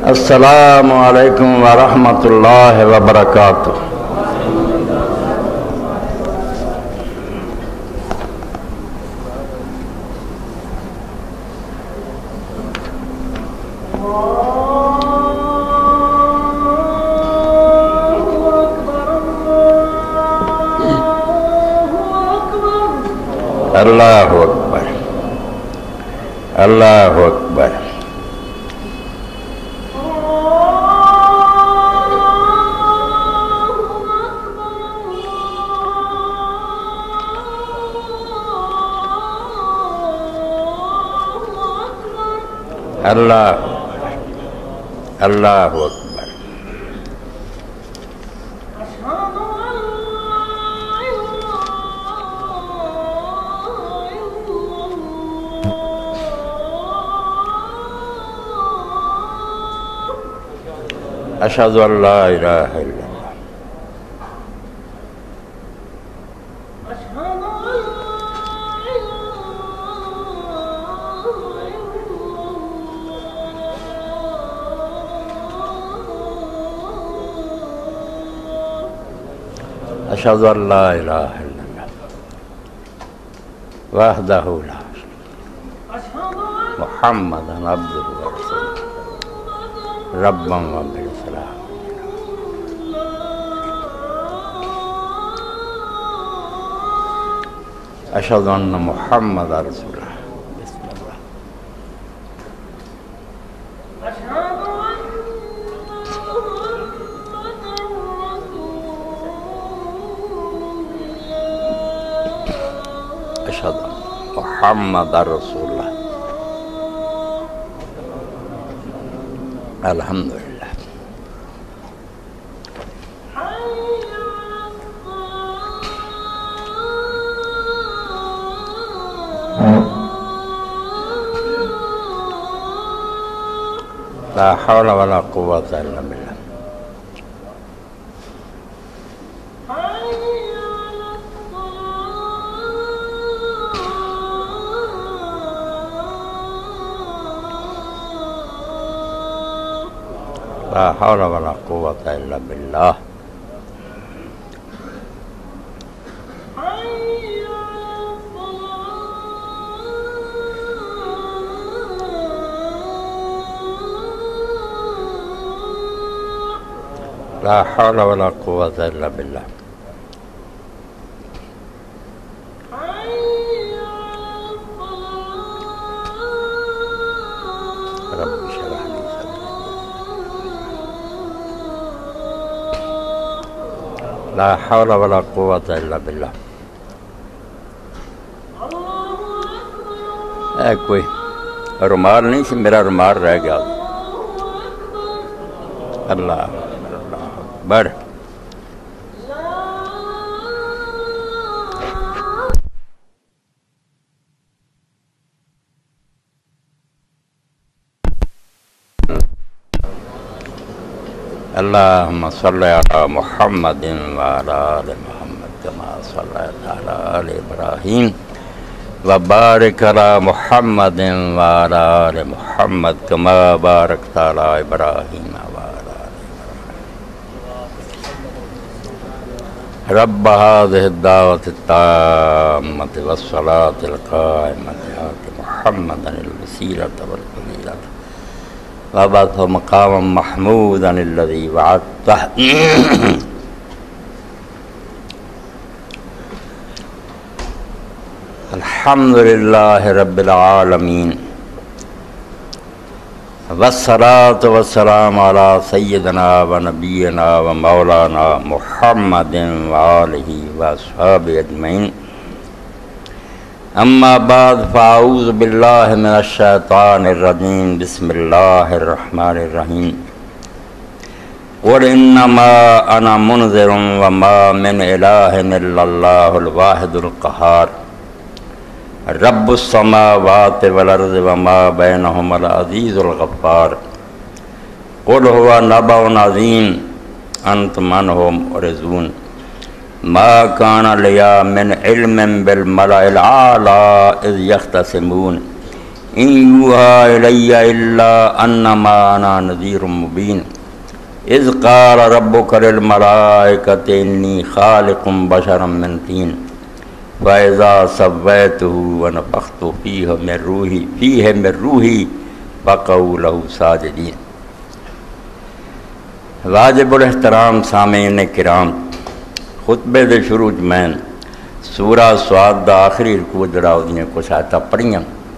السلام علیکم ورحمۃ اللہ وبرکاتہ۔ اللہ اکبر، اللہ اکبر۔ اللہ اللہ اکبر۔ اشہد ان لا الہ الا اللہ۔ اشہد ان لا الہ الا اللہ وحدہ لا شریک لہ محمدا عبدہ ورسولہ ربا وبالسلام۔ اشہد ان محمدا رسول اللہ۔ بسم اللہ۔ اشہد ان محمدا رسول اللہ۔ الحمدللہ۔ لا حول ولا قوة الا باللہ۔ لا حول ولا قوة الا باللہ۔ لا حول ولا قوة الا باللہ۔ رب اشرح لي صدری۔ لا حول ولا قوة الا باللہ۔ کوئی رومال نہیں سی، میرا رومال رہ گیا۔ اللہ بڑھ۔ اللہم صلی علی محمد وعلی آل محمد کما صلیت علی آل ابراہیم وبارک علی محمد وعلی آل محمد کما بارکت علی ابراہیم رب هذه الدعوة التامة والصلاة القائمة آت محمدا الوسيلة والفضيلة وابعثه مقاما محمودا الذي وعدته۔ الحمد لله رب العالمين والصلاة والسلام على سيدنا ونبينا ومولانا محمد وآله وأصحابه أجمعين۔ أما بعد فأعوذ بالله من الشيطان الرجيم، بسم الله الرحمن الرحيم۔ قل إنما أنا منذر وما من إله إلا الله الواحد القهار رب السماوات والأرض وما بينهما العزيز الغفار۔ قل هو نبأ عظيم أنتم عنه معرضون۔ ما كان لي من علم بالملأ الأعلى إذ يختصمون ان یوحى الی الا انما انا نذیر مبین اذ قال ربک للملائکۃ انی خالق بشرا من طین فَإِذَا سَوَّيْتُهُ وَنَفَخْتُ فِيهِ مِن رُوحِي فَقَعُوا لَهُ سَاجِدِينَ۔ واجب الاحترام سامعین کرام، خطبے دے شروع میں سورہ سواد دا آخری رکوع جڑا اودیاں کچھ آیتاں پڑھیاں۔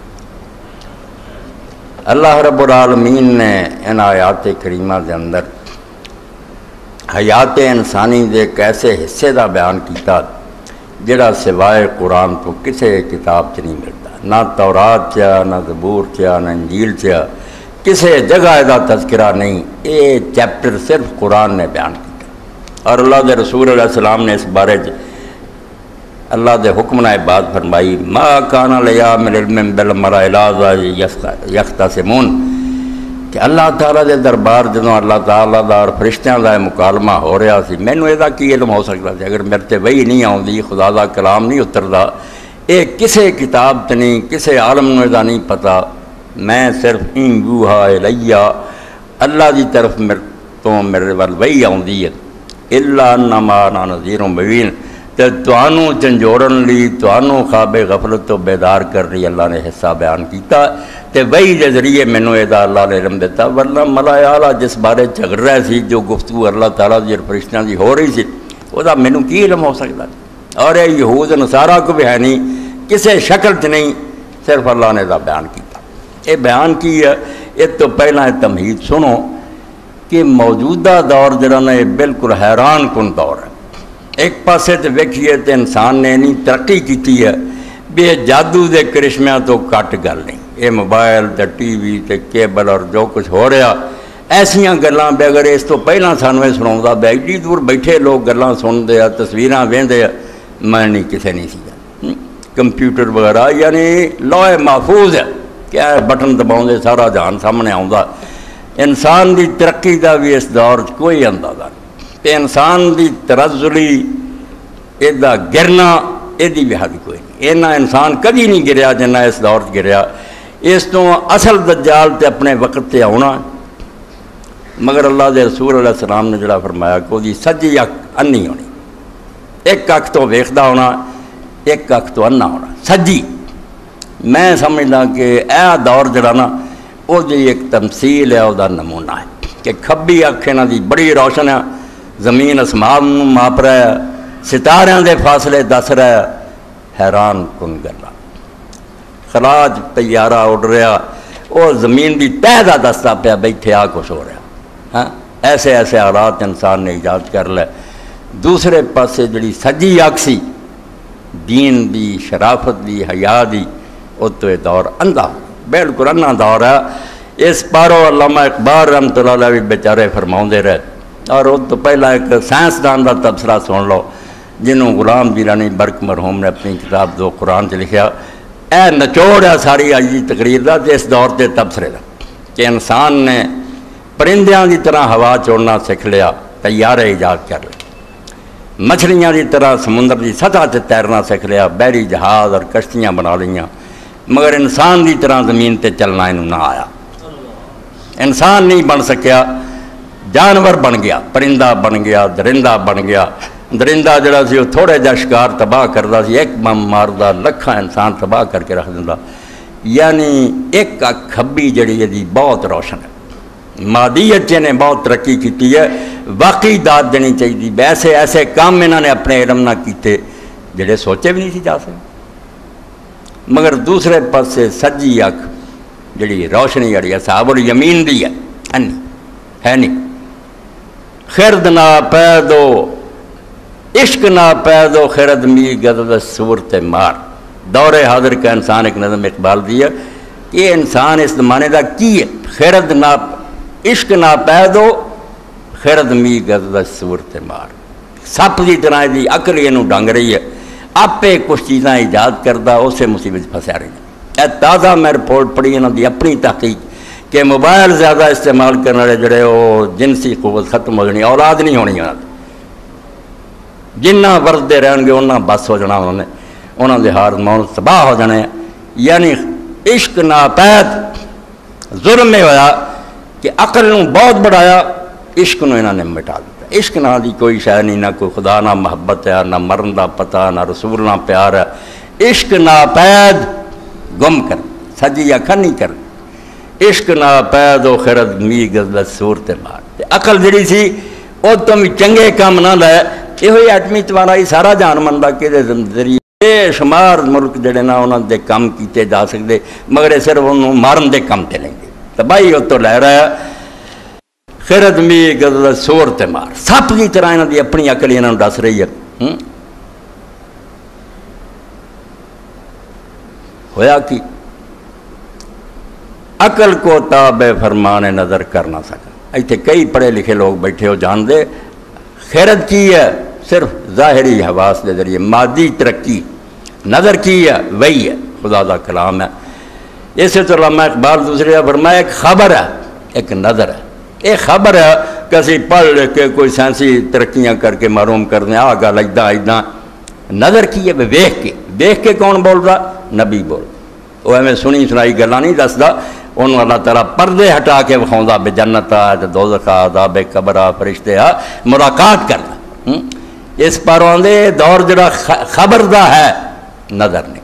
اللہ رب العالمین نے ان آیات کریمہ دے اندر حیات انسانی دے ایک ایسے حصے دا بیان کیتا جڑا سوائے قرآن تو کسے کتاب چ نہیں ملتا، نہ تورات چا، نہ زبور چا، نہ انجیل چا، کسے جگہ دا تذکرہ نہیں۔ یہ چیپٹر صرف قرآن نے بیان کیا، اور اللہ دے رسول علیہ السلام نے اس بارے اللہ دے حکم نے بات فرمائی، ما کان لیام العلم بالمرء الا یختصمون، کہ اللہ تعالیٰ دے دربار جدوں اللہ تعالیٰ دا اور فرشتیاں دا مکالمہ ہو رہا سی، مینوں یہ کی علم ہو سکتا سی اگر میرے تے وحی نہیں آؤندی، خدا دا کلام نہیں اتردا، یہ کسے کتاب تے نہیں، کسے عالم نوں دا نہیں پتا، میں صرف ان یوحى الی، اللہ دی طرف میرے ول وحی آؤندی ہے، الا انما انا نذیر مبین، تے تانوں جھنجوڑن لی، تانوں خواب غفلت تو بیدار کر لی اللہ نے حصہ بیان کیتا، تے وحی دے ذریعے مینوں ادا اللہ نے علم دیتا، ورنہ ملائکہ اعلیٰ جس بارے جھگڑ رہے سی، جو گفتگو اللہ تعالیٰ دی اور فرشتیاں دی ہو رہی سی، وہ دا مینوں کی علم ہو سکتا ہے؟ اور یہ یہود نصارہ کو بھی ہے نہیں، کسے شکل تے نہیں، صرف اللہ نے دا بیان کیتا۔ یہ بیان کی ہے، اس تو پہلا تمہید سنو کہ موجودہ دور جڑا نا یہ بالکل حیران کن دور ہے۔ ایک پاسے تے ویکھیے تے انسان نے نہیں ترقی کیتی ہے، بے جادو دے کرشمیاں تو کٹ گل نہیں، یہ موبائل تے ٹی وی تے کیبل اور جو کچھ ہو رہا ایسیاں گلاں بے اگر اس تو پہلا سانوں یہ سناؤندا بے ایڈی دور بیٹھے لوگ گلاں سنتے ہیں، تصویراں ویندے ہیں، میں نہیں کسے نہیں سی کمپیوٹر وغیرہ یعنی لوح محفوظ ہے، کیا بٹن دباؤں دے سارا جہان سامنے آؤندا۔ انسان دی ترقی دا بھی اس دور کوئی اندازہ نہیں، تے انسان دی ترزلی ایدا گرنا ایدی بھی حد کوئی نہیں، اینا انسان کبھی نہیں گریا جنہ اس دور گریا۔ اس تو اصل دجال تے اپنے وقت تے آنا، مگر اللہ دے رسول علیہ السلام نے جڑا فرمایا کہ وہ دی سجی اکھ انی ہونی، ایک اکھ تو ویکھدا ہونا، ایک اکھ تو انا ہونا سجی۔ میں سمجھدا کہ اے دور جڑا نا وہ دی ایک تمثیل ہے، وہ دا نمونہ ہے کہ کھبی اکھ انہاں دی بڑی روشن ہے، زمین اسمان ماپ رہا ہے، ستاریاں دے فاصلے دس رہا ہے، حیران کن گلا۔ خراج طیارہ اڑ رہا، وہ زمین دی تہ دا دستا پیا بیٹھے آ کچھ ہو رہا، ہاں ایسے ایسے حالات انسان نے ایجاد کر لے۔ دوسرے پاسے جڑی سجی اکھ سی دین دی، شرافت دی، حیا دی، وہ تو یہ دور اندھا، بالکل اندھا دور ہے۔ اس پاروں علامہ اقبال رحمۃ اللہ علیہ بھی بیچارے فرماؤندے رہے، اور وہ تو پہلا ایک سائنسدان کا تبصرہ سن لو جنہوں غلام جیلانی برق مرحوم نے اپنی کتاب دو قرآن چ لکھا، اے نچوڑ ہے ساری آج کی تقریر کا اس دور کے تبصرے کا، کہ انسان نے پرندیاں کی طرح ہوا چوڑنا سیکھ لیا، طیارے ایجاد کر لے، مچھلیاں کی طرح سمندر کی سطح سے تیرنا سیکھ لیا، بحری جہاز اور کشتیاں بنا لیاں، مگر انسان کی طرح زمین تے چلنا انہوں نہ آیا، انسان نہیں بن سکیا، جانور بن گیا، پرندہ بن گیا، درندہ بن گیا۔ درندہ جڑا سی وہ تھوڑے جا شکار تباہ کرتا سی، ایک بم ماردا لکھاں انسان تباہ کر کے رکھ دیندا، یعنی ایک اکھ کھبی جڑی ہے بہت روشن ہے۔ مادیت نے بہت ترقی کی ہے، واقعی داد دینی چاہیے، ایسے ایسے کام انہوں نے اپنے علم نہ کیتے جڑے سوچے بھی نہیں سی جا سکتے۔ مگر دوسرے پاسے سجی اکھ جڑی روشنی جڑی اصحاب الیمین دی ہے نہیں، خرد نہ پیدو عشق نہ پیدو خرد می گدد صورت مار۔ دور حاضر کا انسان ایک نظم اقبال دی ہے کہ یہ انسان اس زمانے دا کی ہے، خرد نہ عشق نہ پیدو خرد می گدد صورت مار، سپ دی طرح دی عقل یہ ڈنگ رہی ہے، آپے کچھ چیزاں ایجاد کردہ اسے مصیبت پھنسا رہی ہے۔ اے تازہ میں رپورٹ پڑھی انہوں دی اپنی تحقیق کہ موبائل زیادہ استعمال کرنے والے جڑے وہ جنسی قوت ختم ہو جانی، اولاد نہیں ہونی انہوں نے، جنہ ورتے رہن گے انہاں بس ہو جانا، انہوں نے انہوں دے ہارمون تباہ ہو جانے، یعنی عشق ناپید ظلم میں ہویا کہ عقل نو بہت بڑھایا، عشق نو انہوں نے مٹا دیا۔ عشق نہ دی کوئی شے نہیں، نہ کوئی خدا نہ محبت ہے، نہ مرن دا پتہ، نہ رسول نہ پیار ہے۔ عشق ناپید گم کر سجی اکھن نہیں کر، عشق ناپید و خرد می غزلت صورت مار۔ عقل جڑی سی او تم چنگے کام نہ لے، یہ ہوئی ایٹمی توانائی سارا جان مندا کہ ذریعے بے شمار ملک جڑے نا انہاں دے کام کیتے جا سکتے، مگر یہ صرف انہوں مارن دے کام تے لیں گے۔ تباہی وہ تو لے رہا ہے خرد می غزلت صورت مار، سپ کی طرح انہاں دی اپنی عقل انہاں نوں دس رہی ہے۔ ہویا کی عقل کو تابع فرمان نظر کر نہ سکا۔ ایتھے کئی پڑھے لکھے لوگ بیٹھے ہو جان دے خیرت کی ہے صرف ظاہری حواس کے ذریعے مادی ترقی، نظر کی ہے وہی ہے خدا دا کلام ہے۔ اسی طرح علامہ اقبال دوسرے فرمایا ایک خبر ہے ایک نظر ہے۔ ایک خبر ہے کسی پڑھ لکھ کے کوئی سائنسی ترقیاں کر کے معلوم کر دیں آ گل ادا، نظر کی ہے ویخ کے کون بول رہا؟ نبی بول رہا۔ وہ ایویں سنی سنائی گلاں نہیں دسدا، انہوں اللہ تعالیٰ پردے ہٹا کے وکھاؤندا بے جنت آ دوزخ آ عذاب قبر آ فرشتے آ ملاقات کرنا۔ اس پر آندے دور جڑا خبر دا ہے نظر نہیں۔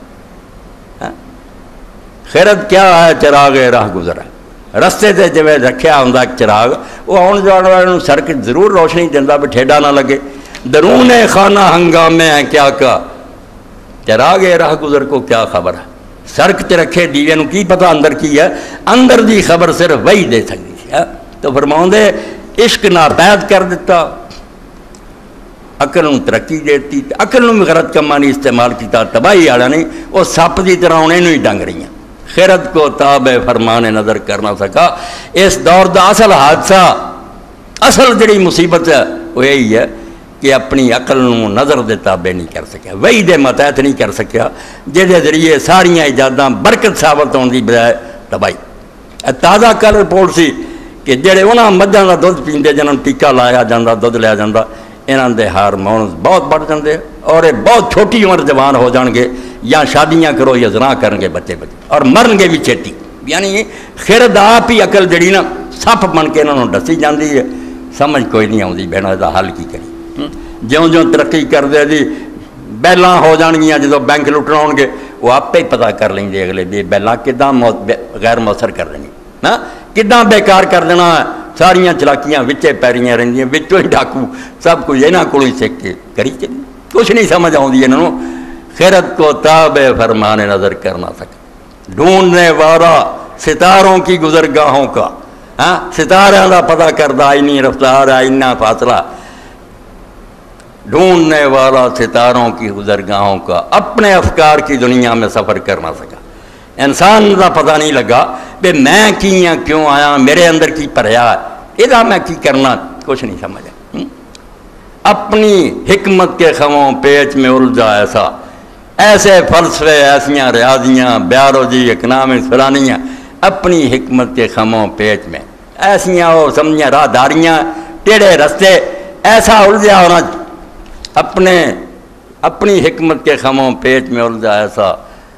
خیرت کیا ہے؟ چراغ راہ گزرا، رستے تے جویں رکھیا ہوندا ایک چراغ، وہ آن جان والوں سڑک ضرور روشنی دیندا بھی ٹھیڈا نہ لگے۔ درون خانہ ہنگامے ہیں کیا کا، چراغ راہ گزر کو کیا خبر ہے؟ سڑک تے رکھے دیوے نو کی پتہ اندر کی ہے؟ اندر دی خبر صرف وہی دے سکتی ہے۔ تو فرماؤں دے عشق ناپید کر دیتا، عقل نو ترقی دیتی، عقل نو بھی غلط کماں نہیں استعمال کیتا، تباہی والا نہیں، وہ سپ دی طرح انہیں نو ہی ڈنگ رہی ہیں۔ خیرت کو تابع فرمان نظر کر نہ سکا۔ اس دور دا اصل حادثہ، اصل جڑی مصیبت ہے وہ یہی ہے کہ اپنی عقل نو نظر دے تابع نہیں کر سکیا، وہی دے متحد نہیں کر سکیا، جے ذریعے ساریاں ایجاداں برکت ثابت ہونے دی بجائے تباہی۔ تازہ کل رپورٹ سی کہ جڑے انہاں مجھاں دا دودھ پیندے جنہاں ٹیکا لایا جاندا دودھ لیا جاندا، انہاں دے ہارمونز بہت بڑھ جاندے اور یہ بہت چھوٹی عمر جوان ہو جان گے، یا شادیاں کرو یا زنا کرن گے بچے اور مرن گے بھی چھیتی۔ یعنی خرد آپ ہی عقل جڑی نا سپ بن کے انہوں نے دسی جاندی ہے، سمجھ کوئی نہیں آتی بہنا یہ حل کی کری۔ جوں جوں ترقی کر دے جی بیلاں ہو جان گیاں، جدو بینک لٹن آؤ گے وہ آپ ہی پتہ کر لیں گے اگلے بھی بیلاں کداں غیر مؤثر کر دینی، ہاں کداں بیکار کر دینا ہے۔ ساریاں چلاکیاں وچے پیریاں رہندیاں، وچوں ہی ڈاکو سب کچھ انہاں کولوں ہی سیکھ کے کری چلی، کچھ نہیں سمجھ آتی انہوں۔ خیرت کو تابع فرمان نظر کر نہ سکا، ڈھونڈنے والا ستاروں کی گزرگاہوں کا، ہاں ستاروں کا پتہ کردہ آئینی رفتار آئینہ فاصلہ، ڈھونڈنے والا ستاروں کی گزرگاہوں کا، اپنے افکار کی دنیا میں سفر کر نہ سکا۔ انسان کا پتہ نہیں لگا کہ میں کی ہاں، کیوں آیا، میرے اندر کی پریا ہے، یہ میں کی کرنا، کچھ نہیں سمجھا۔ اپنی حکمت کے خموں پیچ میں الجھا ایسے فلسفے، ایسیاں ریاضیاں، بیولوجی، اکنامکس فلانیاں، اپنی حکمت کے خموں پیچ میں ایسیاں وہ سمجھیں راہداریاں، ٹیڑھے رستے، ایسا الجھا ہونا، اپنی حکمت کے خموں پیچ میں الجھا ایسا،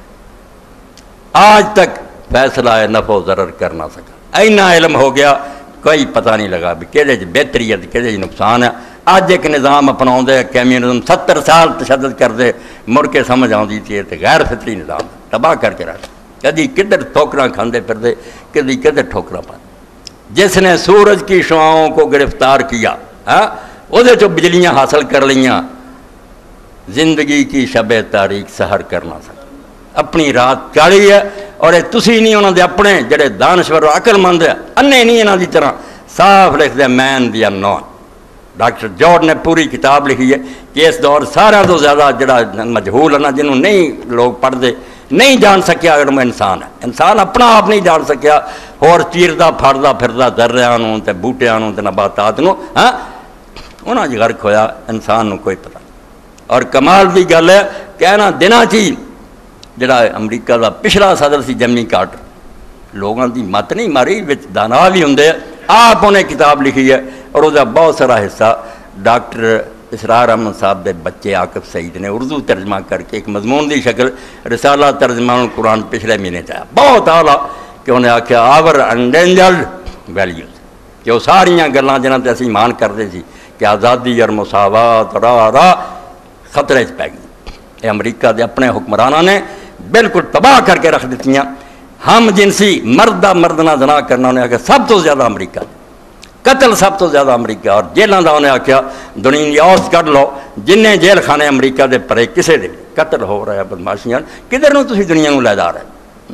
آج تک فیصلہ نفع و ضرر کر نہ سکا۔ اینا علم ہو گیا کوئی پتہ نہیں لگا بھی کہڑے بہتری ہے کہڑے نقصان ہے۔ آج ایک نظام اپنا کیمینزم 70 سال تشدد کر دے، مڑ کے سمجھ آتی تھی تو غیر فطری نظام تباہ کر کے رکھ، کدی کدھر ٹھوکراں کھاندے پھردے، کدی کدھر ٹھوکراں پاتے۔ جس نے سورج کی شعاؤں کو گرفتار کیا، وہ جو بجلیاں حاصل کر لیاں، زندگی کی شب تاریک سحر کر نہ سکا، اپنی رات چاڑی ہے۔ اور تسی نہیں انہوں دے اپنے جڑے دانشور و عقل مند ہے، انے نہیں انہوں دی طرح صاف لکھ دے مین دی انون۔ ڈاکٹر جارڈ نے پوری کتاب لکھی ہے کہ اس دور سارا تو زیادہ جڑا مجہول ہے نا، جنہوں نہیں لوگ پڑھ دے، نہیں جان سکیا اگر وہ انسان ہے، انسان اپنا آپ نہیں جان سکیا، اور چیردہ پھڑدا پھردا درریاں نوں تے بوٹیاں نوں تے نباتات نوں، ہاں انہاں جی غرق ہویا، انسان نوں کوئی پتہ نہیں۔ اور کمال دی گل ہے کہ انہاں دناں چی جڑا امریکہ دا پچھلا صدر سی جیمی کارٹر، لوگاں دی مت نہیں ماری، وچ دانا بھی ہوندے، آپ انہیں کتاب لکھی ہے، اور وہ بہت سارا حصہ ڈاکٹر اسرار احمد صاحب دے بچے عاقب سعید نے اردو ترجمہ کر کے ایک مضمون دی شکل رسالہ ترجمان القرآن پچھلے مہینے چاہا بہت اعلیٰ کہ انہیں آخیا آور انڈینجرڈ ویلیوز کہ وہ ساریاں گلاں جنہاں تے اسی ایمان کرتے سی کہ آزادی اور مساوات راہ خطرے چ پی گئی. یہ امریکہ دے اپنے حکمرانہ نے بالکل تباہ کر کے رکھ دیتی. ہم جنسی مردہ مردنا زنا کرنا انہیں آخیا سب تو زیادہ امریکہ، قتل سب تو زیادہ امریکہ، اور جیلوں کا انہیں آخیا دنیا اوس کر لو جن جیل خانے امریکہ دے پرے کسے دے قتل ہو رہا ہے بدماشیاں کدھر نو تسی دنیا نو لے جا رہے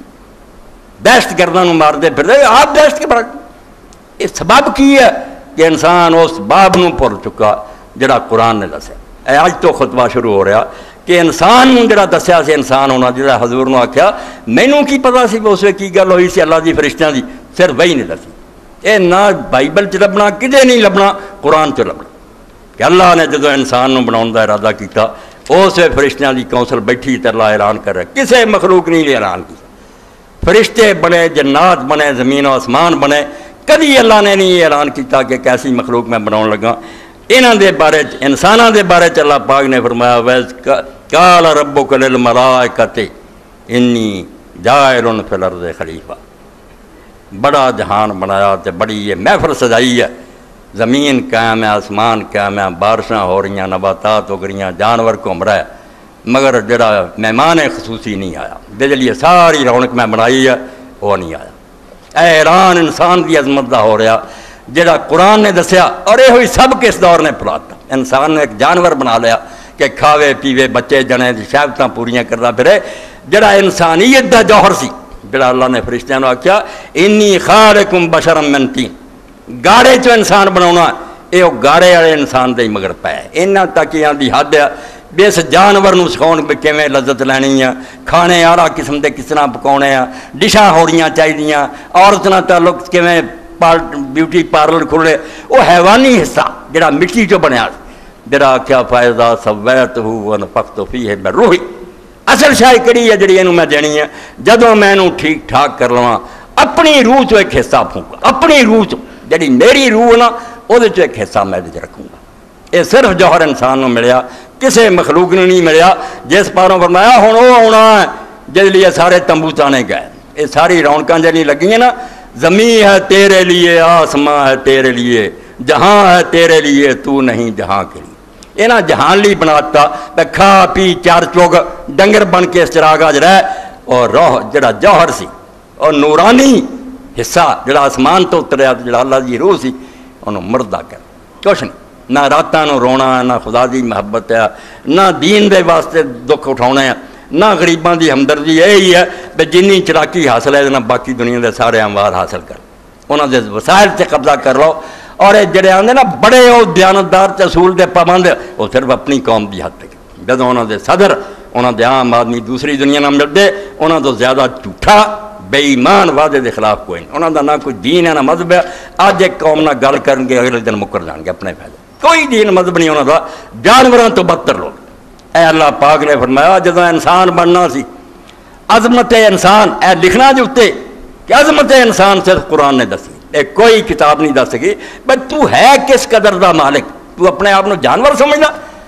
دہشت گرداں نو مار دے پھر دے آپ دہشت گرد. یہ سبب کی ہے کہ انسان اس باب نو بھول چکا جڑا قرآن نے دسیا. اج تو خطبہ شروع ہو رہا کہ انسان نو جڑا دسیا سی انسان ہونا جڑا حضور نو آخیا مینوں کی پتا سی اس وقت کی گل ہوئی سی اللہ دی فرشتیاں دی صرف وہی نہیں دسی. اے نہ بائبل چ لبنا کدے نہیں لبنا قرآن چ لبنا کہ اللہ نے جدو انسان نو بناؤن دا ارادہ کیتا اس فرشتیاں دی کونسل بیٹھی تے اللہ اعلان کر رہا کسے مخلوق نہیں اعلان کیا. فرشتے بنے جنات بنے زمین و آسمان بنے کدی اللہ نے نہیں اعلان کیتا کہ کیسی مخلوق میں بناؤن لگا. انہاں دے بارے انساناں دے بارے اللہ پاک نے فرمایا وَإِذْ قَالَ رَبُّكَ لِلْمَلَائِكَةِ إِنِّي جَاعِلٌ فِي الْأَرْضِ خلیفہ. بڑا جہان بنایا تے بڑی یہ محفل سجائی ہے. زمین قائم ہے آسمان قائم ہے بارشاں ہو رہی ہیں نباتات ہو رہی ہیں جانور گھوم رہا ہے مگر جڑا مہمان خصوصی نہیں آیا بجلی ساری رونق میں بنائی ہے وہ نہیں آیا. اعلان انسان کی عظمت دا ہو رہا جڑا قرآن نے دسیا اور یہ ہوئی سب کے اس دور نے پلاتا. انسان نے ایک جانور بنا لیا کہ کھاوے پیوے بچے جنے شہبتاں پوریاں کرتا پھرے. جڑا انسانیت دا جوہر سی جڑا اللہ نے فرشتیاں نو آکھیا انی خالقکم بشرا من طین گاڑے چو انسان بناونا یہ گاڑے والے انسان دے مگر پے انہاں تک یہاں دی حد ہے بھی اس جانور نو سکھاؤن بھی کیویں لذت لینی ہے کھانے آڑا قسم دے کس طرح پکاؤنے ہیں ڈشاں ہوڑیاں چاہیے عورت نال تعلق کیویں بیوٹی پارلر کھلے وہ حیوانی حصہ جڑا مٹی چو بنیا جڑا آکھیا فائزہ سویتہ ونفخت فیہ من روحی. اصل شاہ کڑی ہے جڑی اینو میں دینی ہے جدوں میں اینو ٹھیک ٹھاک کر لواں اپنی روح چو ایک حصہ پھونکا اپنی روح چو جڑی میری روح نا وہ ایک حصہ میں رکھوں گا. یہ صرف جوہر انسان نو ملیا کسے مخلوق نے نہیں ملیا. جس پاروں فرمایا ہن وہ آنا ہے جس لیے سارے تمبو تانے گئے یہ ساری رونقاں جڑی لگی ہیں نا زمین ہے تیرے لیے آسمان ہے تیرے لیے جہاں ہے تیرے لیے تو نہیں جہاں کے لیے. یہ نا جہان لی بناتا کھا پی چار چوگ ڈنگر بن کے اس چراغ آج رہے اور روح جڑا جوہر سی اور نورانی حصہ جڑا آسمان تو اتریا جڑا اللہ دی روح سی انہوں مردہ کر کچھ نہیں. نہ راتاں نو رونا ہے نہ خدا دی محبت ہے نہ دین دے واسطے دکھ اٹھاؤنے ہیں نہ غریباں دی ہمدردی یہی ہے کہ جنی چلاکی حاصل ہے نہ باقی دنیا دے سارے اموار حاصل کر انہوں دے وسائل سے قبضہ کر لو. اور یہ جڑے آندے نا بڑے وہ دیانتدار تے اصول دے پابند وہ صرف اپنی قوم دی حد تک جدوں انہوں دے صدر انہوں دے عام آدمی دوسری دنیا نہ ملتے انہوں تو زیادہ جھوٹا بے ایمان وعدے دے خلاف کوئی نہیں. انہوں دا نہ کوئی دین ہے نہ مذہب ہے. آج ایک قوم نہ گل کرن گے اگلے دن مکر جان گے اپنے فائدے کوئی دین مذہب نہیں انہوں دا جانوراں تو بدتر لوگ. اے اللہ پاک نے فرمایا جدوں انسان بننا سی عظمت انسان اے لکھنا جو اتے کہ عظمت انسان صرف قرآن نے دسی ایک کوئی کتاب نہیں دس سکی. بھائی تو ہے کس قدر دا مالک تو اپنے آپ نو جانور سمجھنا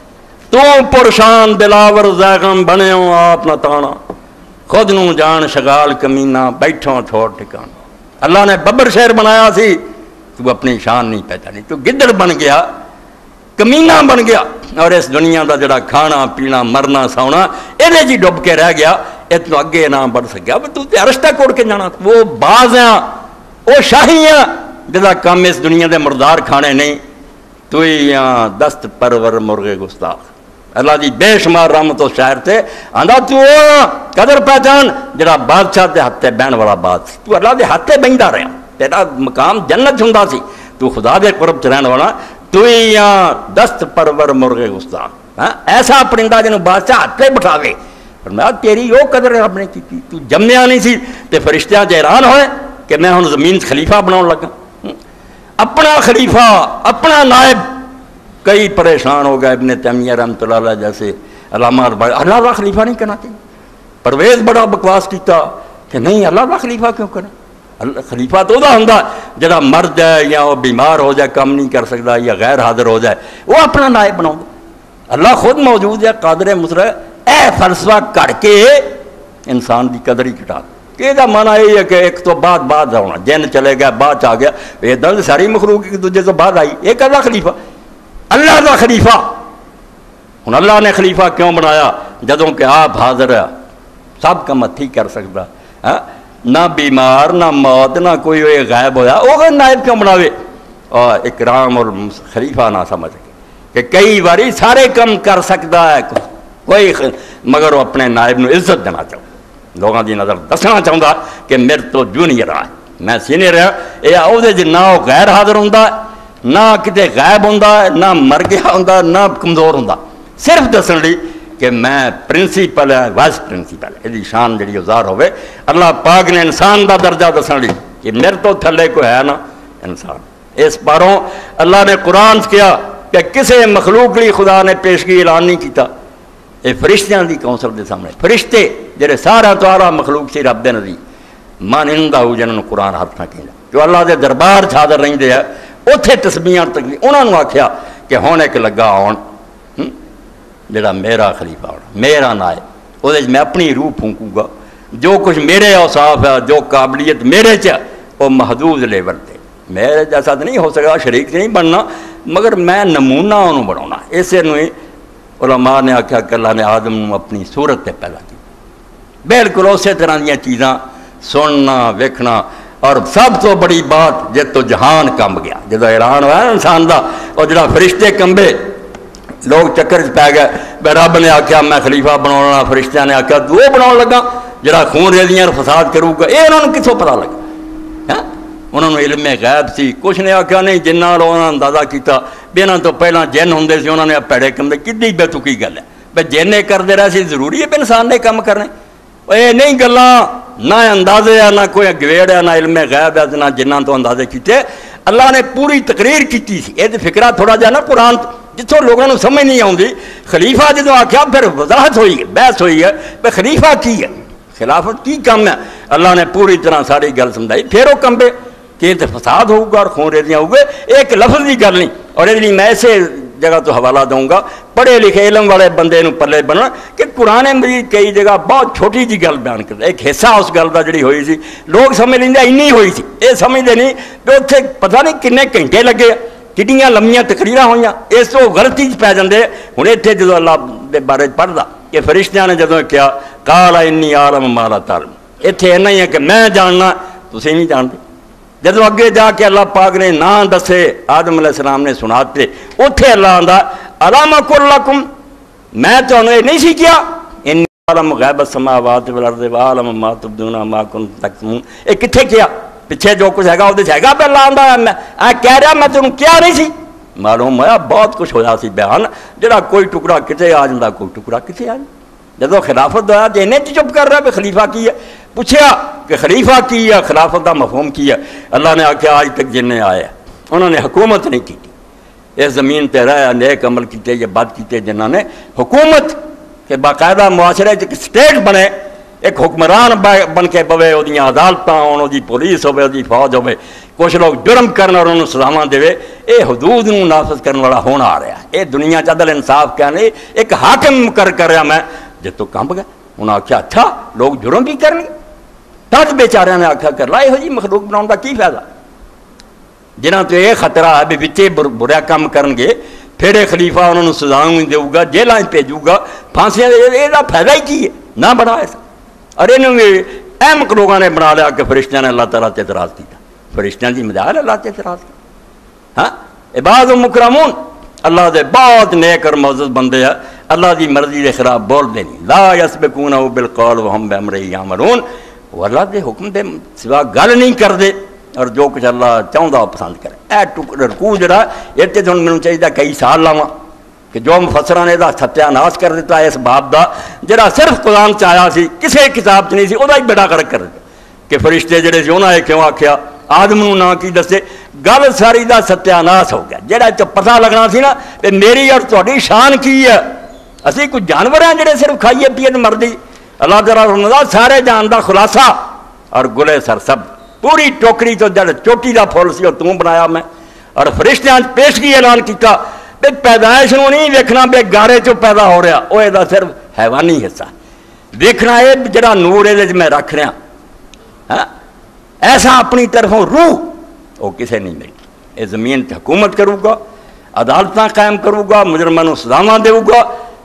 تو پرشان دلاور زیغم بنے ہو آپ نہ تانا خود نو جان شغال کمینہ بیٹھوں چھوڑ ٹھکانا. اللہ نے ببر شہر بنایا سی تو اپنی شان نہیں پہچانی تو گدڑ بن گیا کمینہ بن گیا اور اس دنیا دا جڑا کھانا پینا مرنا سونا یہ جی ڈب کے رہ گیا اتنا اگے نہ بڑھ سکیا. تو تے رشتہ کوڑ کے جانا وہ باز ہیں وہ شاہیاں جدا کام اس دنیا دے مردار کھانے نہیں تو یہاں دست پرور مرغے گستاخ. اللہ دی بے شمار رحمت و شاعر تے آندا تو قدر پہچان جڑا بادشاہ دے ہتھے بہن والا بات تو اللہ دے ہتھے بہندا رہا تیرا مقام جنت ہوندا سی تو خدا دے قرب چ رہن والا تو یہاں دست پرور مرغے گستاخ ایسا پرندہ جنوں بادشاہ ہتھے بٹھاوے فرمایا تیری وہ قدر آپ نے کی تو جمیا نہیں سی تے فرشتیاں حیران ہوئے کہ میں ہن زمین خلیفہ بناؤں لگا اپنا خلیفہ اپنا نائب. کئی پریشان ہو گئے ابن تیمیہ رحمۃ اللہ علیہ جیسے علامہ اللہ کا خلیفہ نہیں کرنا چاہیے. پرویز بڑا بکواس کیتا کہ نہیں اللہ کا خلیفہ کیوں کرنا. خلیفہ تو وہ ہوں جڑا مرد ہے یا وہ بیمار ہو جائے کام نہیں کر سکتا یا غیر حاضر ہو جائے وہ اپنا نائب بناؤ. اللہ خود موجود ہے، قادر مطلق، اے فلسفہ کر کے انسان کی قدر ہی گھٹا کہ یہ معنی یہ ہے کہ ایک تو بعد ہونا، جن چلے گیا بعد آ گیا، یہ دل ساری مخلوق ایک دوجے تو بعد آئی، ایک اللہ خلیفہ، اللہ کا خلیفہ۔ ہوں اللہ نے خلیفہ کیوں بنایا؟ جدوں کہ آپ حاضر ہے، سب کا متھی کر سکتا، نہ بیمار نہ موت نہ کوئی غائب ہویا، وہ نائب کیوں بناوے؟ اور اکرام اور خلیفہ نہ سمجھ کہ کئی باری سارے کم کر سکتا ہے کوئی، مگر وہ اپنے نائب نو عزت دینا چاہتا، لوگوں کی نظر دسنا چاہتا کہ میرے تو جونیئر ہے، میں سینئر ہاں، یہ عہدے نہ وہ غیر حاضر ہوں، نہ کتے غائب ہوں، نہ مر گیا ہوں، نہ کمزور ہوں، صرف دسن لی کہ میں پرنسپل ہے، وائس پرنسپل ہے، یہ شان جڑی ظاہر ہوئے۔ اللہ پاک نے انسان دا درجہ دسن لی کہ میرے تو تھلے کوئی ہے نا انسان۔ اس باروں اللہ نے قرآن کیا کہ کسے مخلوق لی خدا نے پیشگی اعلان نہیں کیتا، یہ فرشتیاں دی کونسل دے سامنے، فرشتے جڑے سارا تو آرہ مخلوق سی رب دے نزدیک مانندہ ہو جنہوں قرآن حرف نہ کہنا، جو اللہ دے دربار حاضر رہندے ہے، اتھے تسبیحاں تکلیف، انہوں نے آکھیا کہ ہونے کے لگا آن جڑا میرا خلیفہ ہونا، میرا نائب، وہ میں اپنی روح پھونکوں گا، جو کچھ میرے اوصاف ہے، جو قابلیت میرے چ وہ محدود لیول تے، میرے جیسا تو نہیں ہو سکا، شریک نہیں بننا، مگر میں نمونہ انہوں بناؤنا۔ اسے نویں علماء نے آکھا کہ اللہ نے آدم نو اپنی صورت تے پیدا کی، بالکل اسی طرح دیا چیزاں سننا ویکھنا، اور سب تو بڑی بات جے تو جہان کمب گیا، جدو اعلان ہوا انسان دا، اور جڑا فرشتے کمبے لوگ چکر پی گئے، بے رب نے آکھیا میں خلیفہ بناؤنا، فرشتیاں نے آکھیا تو وہ بناؤ لگا جڑا خون ریزیاں فساد کروں گا، یہ انہوں نے کتوں پتہ لگا؟ انہوں نے علم غیب سی، کچھ نے آکھیا نہیں جنہ انہوں نے اندازہ کیتا بھی انہوں تو پہلا جن ہوندے سی، انہوں نے پیڑے کمدے، کدی بے تکی گل ہے بھائی جن کرتے رہے سی، ضروری ہے بھی انسان نے کام کرنے؟ یہ نہیں گلاں نہ اندازے ہے، نہ کوئی گویڑ ہے، نہ علم غیب ہے، نہ جنہ تو اندازے کیتے۔ اللہ نے پوری تقریر کیتی سی، یہ فکرہ تھوڑا جا نا قرآن جتوں لوگوں نے سمجھ نہیں آتی، خلیفہ جدوں آکھیا پھر وضاحت ہوئی ہے، بحث ہوئی ہے بھائی خلیفہ کی ہے، خلافت کی کم ہے، اللہ نے پوری طرح ساری گل سمجھائی۔ پھر وہ کمبے کہ فساد ہوگا اور خون ریزیاں ہوگے، ایک لفظ کی گل نہیں، اور یہ میں ایسے جگہ تو حوالہ دوں گا، پڑھے لکھے علم والے بندے نو پلے بننا کہ قرآن مجید کئی جگہ بہت چھوٹی جی گل بیان کرتا، ایک حصہ اس گل کا جڑی ہوئی سی، لوگ سمجھ لیں اینی ہوئی سی، یہ سمجھتے نہیں کہ اتنے پتہ نہیں کنے گھنٹے لگے، کتنیاں لمیاں تقریراں ہوئیں، اس تو غلطی پی جاندے۔ ہوں اتنے جدو اللہ دے بارے پڑھدا کہ فرشتیاں نے جدوں کیا قال انی عالم ما لا تعلم، اتنے اینا ہی ہے کہ میں جاننا تسی نہیں جانتے۔ جدو اگے جا کے اللہ پاک نے نام دسے آدم علیہ السلام نے سناتے، اتنے اللہ آندا علام قل لکم، میں تو انہیں نہیں سی کیا، انی عالم غیب السماوات والارض وعالم ما تبدون ما کنتم تکتمون، یہ کتنے کیا؟ پیچھے جو کچھ ہے وہ ہے گا پہ اللہ آندا میں کہہ رہا میں تمہیں کیا نہیں سی، معلوم ہوا بہت کچھ ہویا سی بیان، جڑا کوئی ٹکڑا کتے آ جاتا، کوئی ٹکڑا کتے آ جاتا۔ جدو خلافت ہویا تو انہیں چپ کر رہا ہے خلیفہ کی ہے، پوچھا کہ خلیفہ کی ہے، خلافت کا مفہوم کی ہے؟ اللہ نے آکھیا آج تک جن آئے انہوں نے حکومت نہیں کی، اس زمین تے رہے نیک عمل کیتے یا بد کیتے، جنہوں نے حکومت کے باقاعدہ معاشرے ایک سٹیٹ بنے، ایک حکمران بن کے پوے، وہ عدالتاں ہون، وہ پولیس ہوے، وہ فوج ہوے، کچھ لوگ جرم کرن اور انہوں سزاواں دے، یہ حدود نو نافذ کرنے والا ہونا آ رہا ہے، یہ دنیا چ عدل انصاف کہنے ایک حاکم کر رہا میں جب تو کمب گیا۔ انہوں نے آکھیا اچھا لوگ جرم بھی کرنگے، تج بیچاریاں نے آکھیا کر لا یہو جی مخلوق بناؤن دا کی فائدہ، جنہاں تو یہ خطرہ ہے بھی بچے برا کام کرنگے، پھر یہ خلیفہ انہوں نے سزاؤں نہیں دے گا، جیلاں بھیجو گا، پھانسیاں یہ فائدہ ہی کی ہے، نہ بنا ایسا۔ اور انہوں نے احمق لوگوں نے بنا لیا کہ فرشتیاں نے اللہ تعالیٰ تے اعتراض کیا، فرشتیاں دی مجال اللہ تے اعتراض کیا۔ ہاں عباد مکرمون، اللہ دے بہت نیک اور معزز بندے ہیں، اللہ دی مرضی دے خلاف بول دے نہیں، لا یسبقونہ بالقول وہم بامرہ یعملون، وہ اللہ دے حکم دے سوا گل نہیں کر دے، اور جو کچھ اللہ چاہتا وہ پسند کرے۔ اے رکوع جڑا یہ تو میں چاہیے کئی سال لاواں کہ جو مفسراں نے ستیہ ناش کر دیتا ہے اس باب دا، جڑا صرف قرآن چ آیا سی، کسی کتاب چ نہیں سی، وہ ہی بیڑا گرک کر دیتا کہ فرشتے جڑے سی انہوں نے کیوں آکھیا آدم نو نہ کی دسے، گل ساری دا ستیہ ناش ہو گیا۔ جڑا پتہ لگنا سی نا کہ میری اور تہاڈی شان کی ہے، اسی کوئی جانور ہیں جڑے صرف کھائیے پیے مردی، اللہ تعالیٰ سارے جان دا خلاصہ اور گلے سرسب، پوری ٹوکری تو جڑ چوٹی دا پھول سی اور توں بنایا میں، اور فرشتیاں پیشگی اعلان کیتا پیدائش نو نہیں ویکھنا بے گارے چو پیدا ہو رہا، وہ یہ صرف حیوانی حصہ ویکھنا ہے جڑا نور یہ میں رکھ رہا ہاں ایسا اپنی طرفوں روح وہ کسے نہیں ملتی. یہ زمین تے حکومت کروں گا، عدالتاں قائم کروں گا، مجرماں نوں سزاواں دے گا.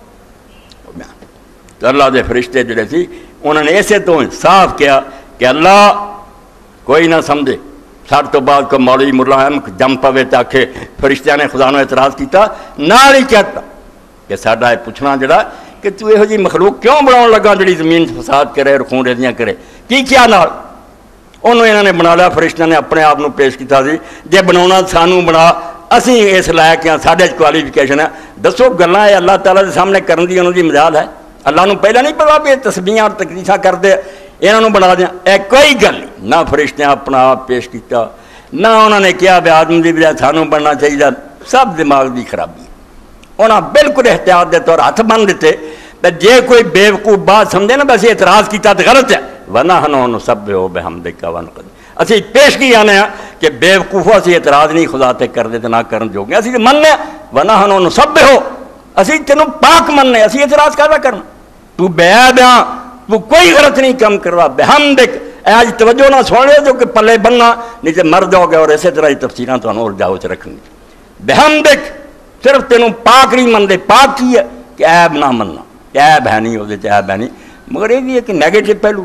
تو اللہ دے فرشتے جڑے سی انہوں نے اسے تو صاف کیا کہ اللہ کوئی نہ سمجھے ساڈے تو بعد کو مولوی ملا احمد جم پوے تے آکھے فرشتیاں نے خدا نو اعتراض کیتا، نال ہی کہتا کہ ساڈا یہ پوچھنا جڑا کہ تو یہو جی مخلوق کیوں بناؤن لگا جڑی زمین فساد کرے اور خون ریزیاں کرے، کی کیا نال انہوں انہوں نے بنا لیا. فرشتیاں نے اپنے آپ کو پیش کیتا سی جے بناونا سانوں بنا، اسی اس لائق ہاں، ساڈے کوالیفیکیشن ہے. دسو گلاں اے اللہ تعالیٰ دے سامنے کرن دی انہوں دی مجال ہے؟ اللہ نو پہلے نہیں پتا بھی تسبیحاں اور تقدیساں کرتے انہوں نے بنا دیا. اے کوئی گل نہیں، نہ فرشتیاں اپنا آپ پیش کیتا، نہ انہوں نے کیا بھی آدم دی بجائے سانوں بننا چاہیے. سب دماغ دی خرابی. انہوں بالکل احتیاط دے طور ہاتھ بن دیتے کہ جے کوئی بیوقوف بات سمجھے نا بس اعتراض کیتا تو غلط ہے. وَنَحْنُ نُسَبِّحُ بِحَمْدِكَ وَنُقَدِّسُ اسی پیش کی آنے ہیں کہ بیوقوفوں اسی اعتراض نہیں خدا تے کر دیتے نہ کرن جو گے اسی مننے وَنَحْنُ نُسَبِّحُ اسی تینوں پاک مننے اسی اعتراض کرنا کرنا تو بے بیاں تو کوئی غلط نہیں کم کروا بحمدک. آج توجہ نہ سن لے جو کہ پلے بننا نہیں تو مر جاؤ گے اور اسی طرح تفسیراں تو اور جاؤ چ رکھیں گے. بحمدک صرف تینوں پاک نہیں من دے. پاک کی ہے کہ عیب نہ مننا، عیب ہے نہیں وہ عیب ہے نہیں، مگر یہ بھی ہے کہ نیگیٹو پہلو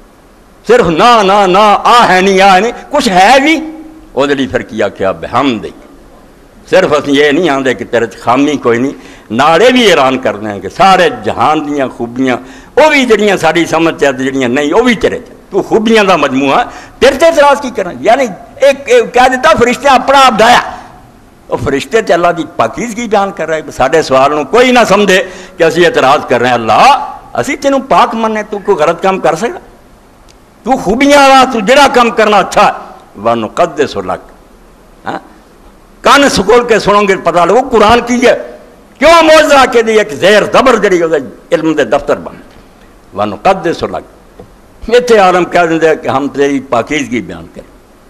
صرف نہ آ ہے نہیں کچھ ہے بھی وہ لیے پھر کیا کیا بحمدک. صرف اسی یہ نہیں آندے کہ تیرے خامی کوئی نہیں، نالے بھی اعلان کر دیں کہ سارے جہان دیاں خوبیاں وہ بھی جڑیاں ساری سمجھ چاہتے جڑیاں نہیں وہ بھی تیرے تو خوبیاں دا مجموعہ تیرے تے اعتراض کی کرنا. یعنی ایک کہہ دیتا فرشتے اپنا آپ ڈایا، وہ فرشتے تے اللہ دی پاکیزگی بیان کر رہے ہیں. ساڈے سوال نو کوئی نہ سمجھے کہ اسی اعتراض کر رہے ہیں اللہ اسی تینوں پاک مننے تو کوئی غلط کام کر سکتا؟ تو خوبیاں والا تو جڑا کام کرنا اچھا ہے وَنُقَدِّسُ لَكَ کان سکول کے سنو گے پتہ لگو قرآن کی ہے کیوں موجزہ کے دی ایک زیر زبر جڑی علم دے دفتر بن وَنُقَدِّسُ لَكَ. اتنے عالم کہہ دیں کہ ہم تیری پاکیزگی بیان کریں،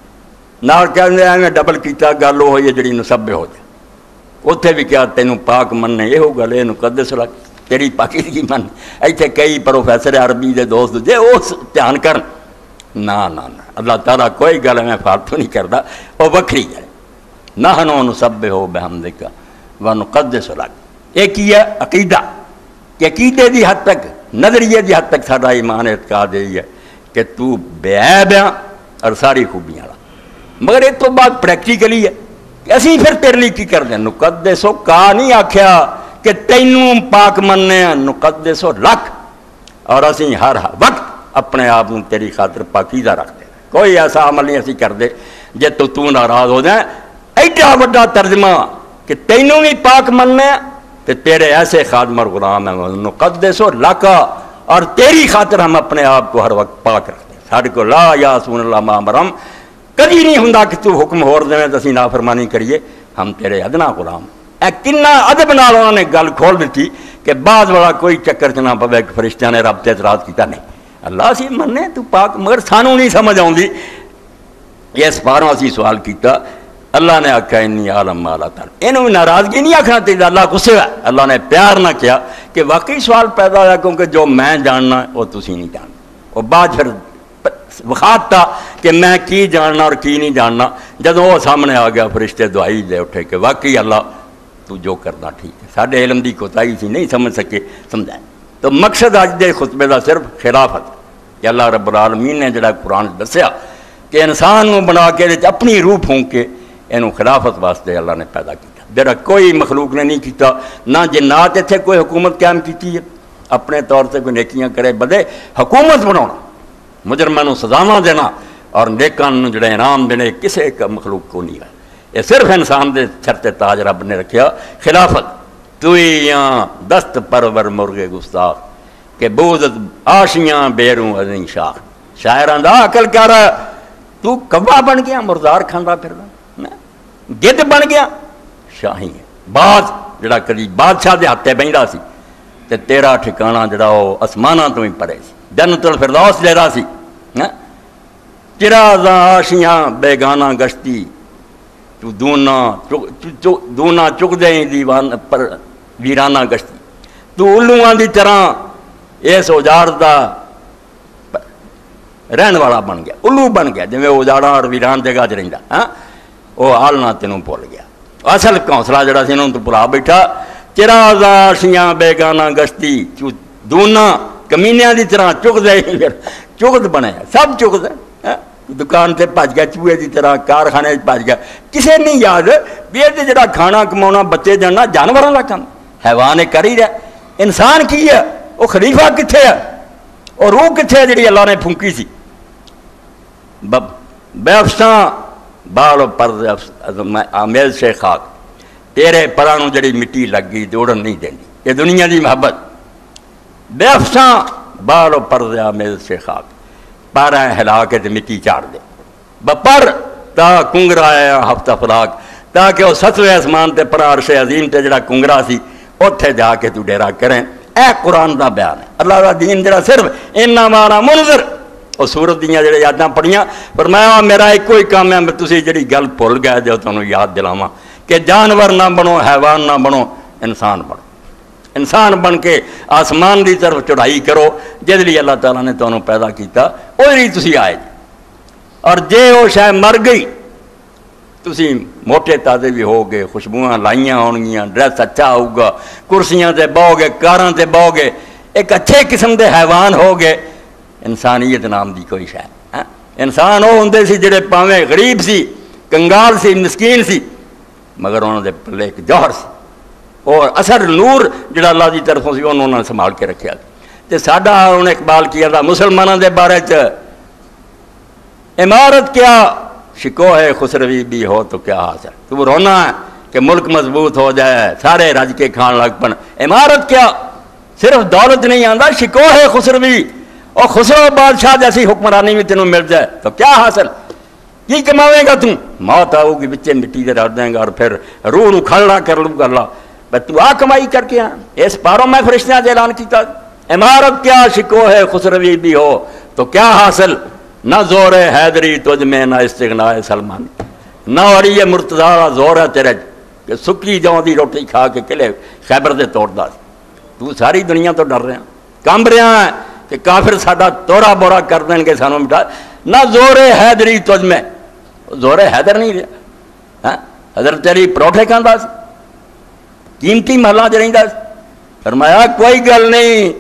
نال کہہ دیں میں ڈبل کیتا گل وہ ہوئی جڑی نسبح ہو جائے. اتنے بھی کیا تینوں پاک مننے یہ ہو گل نُقَدِّسُ لَكَ تیری پاکیزگی من. ایتھے کئی پروفیسر عربی دے دوست جے وہ دھیان کرن نہ اللہ تعالیٰ کوئی گل میں فالتو نہیں کرتا وہ وکری ہے. نحن نسبح بحمدک ونقدس لک. ایک ہی ہے عقیدہ کہ عقیدے دی حد تک نظریے دی حد تک ساڈا ایمان اعتقاد یہی ہے کہ تو بے عیب ہے اور ساری خوبیاں والا. مگر اس تو بعد پریکٹیکلی ہے کہ اسی پھر تیرے لیے کی کر دیں. نقدسو کا نہیں آکھیا کہ تینوں پاک مننے ہیں، نقدسو لک اور اسی ہر وقت اپنے آپ تیری خاطر پاکیزہ رکھ دے. کوئی ایسا عمل نہیں اسی کر دے جے تو ناراض ہو جائیں. ایڈا بڑا ترجمہ کہ تینوں بھی پاک مننے کہ تیرے ایسے خادم اور غلام ہیں نقدسو لکا اور تیری خاطر ہم اپنے آپ کو ہر وقت پاک رکھتے ہیں. ساڈے کو لا یاسون اللہ ما امرہم کبھی نہیں ہوندا کہ تو حکم ہور دے تے اسی نافرمانی کریے. ہم تیرے ادنا غلام. اے کنا ادب نال انہوں نے گل کھول دیتی کہ بعض والا کوئی چکر چ نہ پوے کہ فرشتیاں نے رب تے اعتراض کیتا. نہیں اللہ سی مننے تو پاک مگر سانوں نہیں سمجھ آؤندی. اس باروں اسی سوال کیتا اللہ نے آکھا انی عالم ما لا تعلم. انہوں ناراضگی نہیں آکھنا چاہیے اللہ غصے ہے. اللہ نے پیار نہ کیا کہ واقعی سوال پیدا ہوا کیونکہ جو میں جاننا وہ تسی نہیں جاننا. وہ بعد پھر وخاتا کہ میں کی جاننا اور کی نہیں جاننا. جدوں وہ سامنے آ گیا فرشتے دعائی دے اٹھے کہ واقعی اللہ تو جو کرنا ٹھیک ہے. ساڈے علم دی کوتاہی سی نہیں سمجھ سکے سمجھائیں. تو مقصد اج دے خطبے دا صرف خلافت کہ اللہ رب العالمین نے جڑا قرآن دسیا کہ انسان نو بنا کے اپنی روح پھونک کے اینو خلافت واسطے اللہ نے پیدا کیا. جڑا کوئی مخلوق نے نہیں کیتا. نہ جنات اتنے کوئی حکومت قائم کی ہے اپنے طور سے کوئی نیکیاں کرے بدے. حکومت بنانا مجرماں نو سزاواں دینا اور نیکاں نو جڑے انعام دینے کسے کا مخلوق کو نہیں ہے. یہ صرف انسان دے سر تے تاج رب نے رکھیا خلافت. تویاں دست پرور مرغے گستاخ کہ بوزت آشیاں بیروں ازیں شاخ. شاعراں دا عقل کر تو کوا بن گیا مردار کھاندا پھردا گد بن گیا شاہی ہے. باز جڑا کدی بادشاہ دے ہاتھے بہندا سی تے تیرا ٹھکانہ جڑا وہ آسماناں تو ہی پرے سی جنت الفردوس لیرا سی. چرازاں آشیاں بیگانہ گشتی تو دونا چک دیں دیوان پر ویرانہ گشتی، تو الوہاں دی طرح اس اجاڑ دا رہن والا بن گیا، الو بن گیا، جویں اجاڑا اور ویران جگہ چ رہندا ہاں، وہ آلنا تینوں بھول گیا، اصل قوصلہ جڑا سی انہوں تو بھلا بیٹھا، چرازاشیاں بیگانہ گشتی، دونا کمینیاں دی طرح چک دے، چکت بنے سب چکت ہے، دکان تے بھج گیا چوہے دی طرح، کارخانے بھج گیا، کسے نہیں یاد بھی یہ جڑا کھانا کمانا بچے جاننا جانوراں دا کم، حیوان کر ہی رہا، انسان کی ہے وہ خلیفہ کتھے ہے، اور روح کتھے ہے جڑی اللہ نے پھونکی سی، بے افساں بال و پرد آمیز سے خاک، تیرے پرانوں جڑی مٹی لگ گئی دوڑن نہیں دینی، یہ دنیا دی محبت، بے افساں بال و پرد آمیز سے خاک، پارا ہلا کے تے مٹی چاڑ دے بپر تا کنگرا آیا ہفتہ فراق، تاکہ وہ ستویں آسمان تے پر عرش عظیم تے جڑا کنگرا سی اتھے جا کے تو ڈیرا کریں، اے قرآن دا بیان ہے، اللہ دا دین جڑا صرف انہا مارا منظر، اور سورت دیاں جڑے یاداں پڑھیاں، فرمایا میرا ایک کوئی کام ہے، میں تسی جڑی گل بھول گئے جو تانوں یاد دلاواں کہ جانور نہ بنو، حیوان نہ بنو، انسان بنو، انسان بن کے آسمان دی طرف چڑھائی کرو جس لیے اللہ تعالیٰ نے تانوں پیدا کیتا، وہ لیے تسی آئے جی، اور جے وہ شاید مر گئی تسی موٹے تازے بھی ہو گے، خوشبوئاں لائیاں ہونگیاں، ڈریس اچھا ہوگا، کرسیاں تے بہو گے، کاراں تے بہو گے، ایک اچھے قسم دے حیوان ہو گے، انسانیت نام دی کوئی شاید، انسان وہ ہوندے سی جڑے پاویں غریب سی، کنگال سی، مسکین سی، مگر انہوں دے پلے ایک جوہر سی، اور اثر نور جڑا اللہ دی طرفوں سی انہوں نے سنبھال کے رکھیا، تے ساڈا انہوں نے اقبال کیا تھا مسلمانوں دے بارے چ، عمارت کیا شکو ہے خسروی بھی ہو تو کیا حاصل، تو رونا ہے کہ ملک مضبوط ہو جائے سارے رج کے کھان لگ پن، عمارت کیا صرف دولت نہیں آندا، شکو ہے خسروی، اور خسرو بادشاہ جیسی حکمرانی بھی تینوں مل جائے تو کیا حاصل، کی کماویں گا تم، موت آؤ گی بچے مٹی دے رکھ دیں گا، اور پھر روح نو کھڑا کر لوں گا اللہ، بس تو آ کمائی کر کے آن، اس پاروں میں فرشتیاں نے اعلان کیتا، عمارت کیا شکو ہے خسروی بھی ہو تو کیا حاصل، نہ زور حیدری تجھ میں نہ استغنا سلمان، نہ وری مرتضیٰ زور ہے تیرے کہ سکی جاؤں دی روٹی کھا کے قلعے خیبر دے توڑ دا، تو ساری دنیا تو ڈر رہے ہیں، کمب رہے ہیں کہ کافر ساڈا تورا بورا کر دیں گے سانوں مٹا، نہ زور حیدری تجھ میں، زور حیدر نہیں رہا، حضرت علی پروٹھے کھاندا سی، قیمتی محلاں چ رہندا سی، فرمایا کوئی گل نہیں،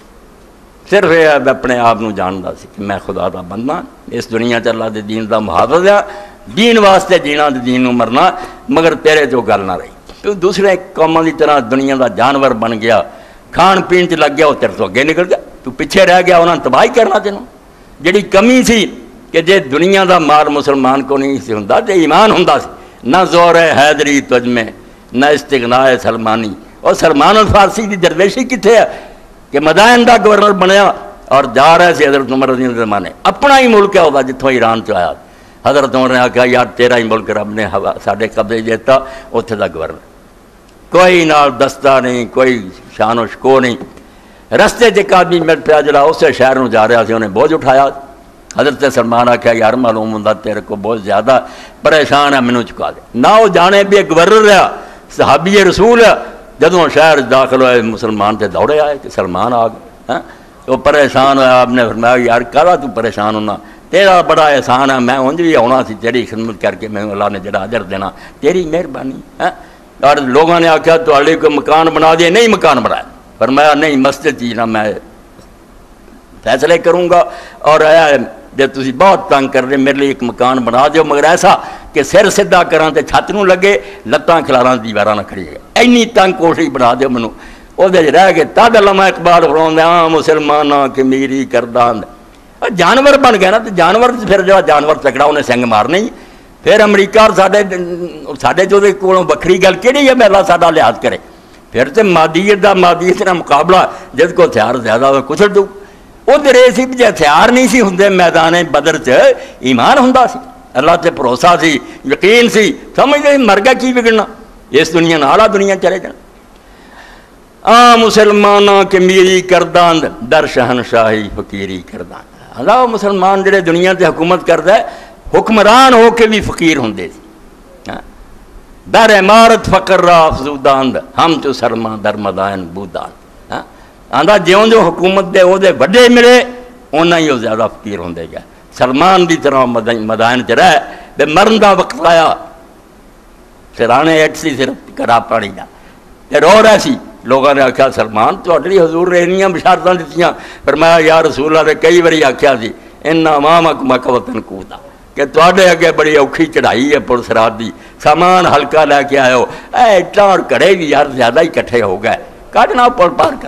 صرف یہ اپنے آپ نو جاندا سی کہ میں خدا دا بندہ، اس دنیا چ اللہ دے دین دا محافظ ہے، دین واسطے جینا تے دین نو مرنا، مگر تیرے جو گل نہ رہی، تو دوسرے قوماں دی طرح دنیا دا جانور بن گیا، کھان پین چ لگ گیا، وہ تیرے تو اگے نکل گیا، تو پیچھے رہ گیا، انہاں نے تباہی کرنا تینوں، جڑی کمی سی کہ جے دنیا دا مال مسلمان کو نہیں سی ہوندا تے ایمان ہوندا سی، نہ زور حیدری تجھ میں نہ استغنا سلمانی، اور سلمان الفارسی دی درویشی کتھے ہے کہ مدائن دا گورنر بنیا اور جا رہے سی حضرت عمر رضی اللہ عنہ زمانے، اپنا ہی ملک ہے ہوگا جتوں ایران چ آیا، حضرت عمر نے کہا یار تیرا ہی ملک رب نے ساڈے قبضے دیتا، اتھے دا گورنر، کوئی نال دستہ نہیں، کوئی شان و شکو نہیں، رستے ایک آدمی مل پیا جڑا اسے شہر نو جا رہا سی، انہیں بوجھ اٹھایا، حضرت سلمان آخیا یار معلوم ہوندا تیرے کو بہت زیادہ پریشان ہے، مینوں چکا دے، نہ وہ جانے بھی ایک گورنر رہا، صحابی رسول ہے، جدوں شہر داخل ہوئے مسلمان تے دوڑے آئے کہ سلمان آ گئے، وہ پریشان ہوا، آپ نے فرمایا یار کہا تو پریشان ہونا، تیرا بڑا احسان ہے، میں انج بھی آنا سی تیری خدمت کر کے، میں اللہ نے جڑا اجر دینا تیری مہربانی، اور لوگوں نے آخیا تو علی کو مکان بنا دیا، نہیں مکان بنایا، فرمایا نہیں مسجد جی نہ میں فیصلے کروں گا، اور جب تسی بہت تنگ کر رہے میرے لیے ایک مکان بنا دیو، مگر ایسا کہ سر سدھا کراں تے چھت نوں لگے، لتاں کھلاراں دیواراں نہ کھڑی ہے، اینی تنگ کوٹھی بنا دیو منوں، وہ رہ گئے، تد علامہ اقبال فرماؤندے ہاں مسلماناں کہ میری کردان، جانور بن گیا نا، تو جانور پھر جو جانور تکڑا انہیں سنگ مارنا ہی، پھر امریکہ اور ساڈے جو کولوں بکھری گل کہڑی ہے میں اللہ ساڈا لحاظ کرے، پھر تو مادیت دا مقابلہ جس کو ہتھیار زیادہ ہوئے کچھ دو، ادھر یہ سی جی ہتھیار نہیں سی ہوندے میدان بدر چ، ایمان ہوندا سی، اللہ تے بھروسہ سی، یقین سی، سمجھ گئے مر گیا کی بگڑنا، اس دنیا نالا دنیا چلے جانا، مسلماناں کہ میری کردان در شہنشاہی فقیری کردان، اللہ مسلمان جڑے دنیا تے حکومت کردا ہے، حکمران ہو کے بھی فقیر ہوندے سی، در عمارت فقر را افزوداند ہم تو سرما در مدائن بودان. آندا جیوں جو حکومت دے او دے وڈے ملے اونا ہی وہ زیادہ فقیر ہوں دے گا. سلمان دی طرح مدائن چ رہ بے مرن دا وقت آیا سرانے ایٹ سی صرف کرا پانی دا تے رو رہا سی. لوگوں نے آخیا سلمان تھوڑی حضور رہنیاں بشارتاں دتیاں. فرمایا یا رسول اللہ نے کئی باری آخیا سی ان امامکم مکوتن کودا کہ تواڈے اگے بڑی اوکھی چڑھائی ہے پرسرات دی, سامان ہلکا لے کے آئے ہو, اٹھاں اور کڑے بھی یار زیادہ ہی کٹھے ہو گئے, کاٹنا پڑ پار کر.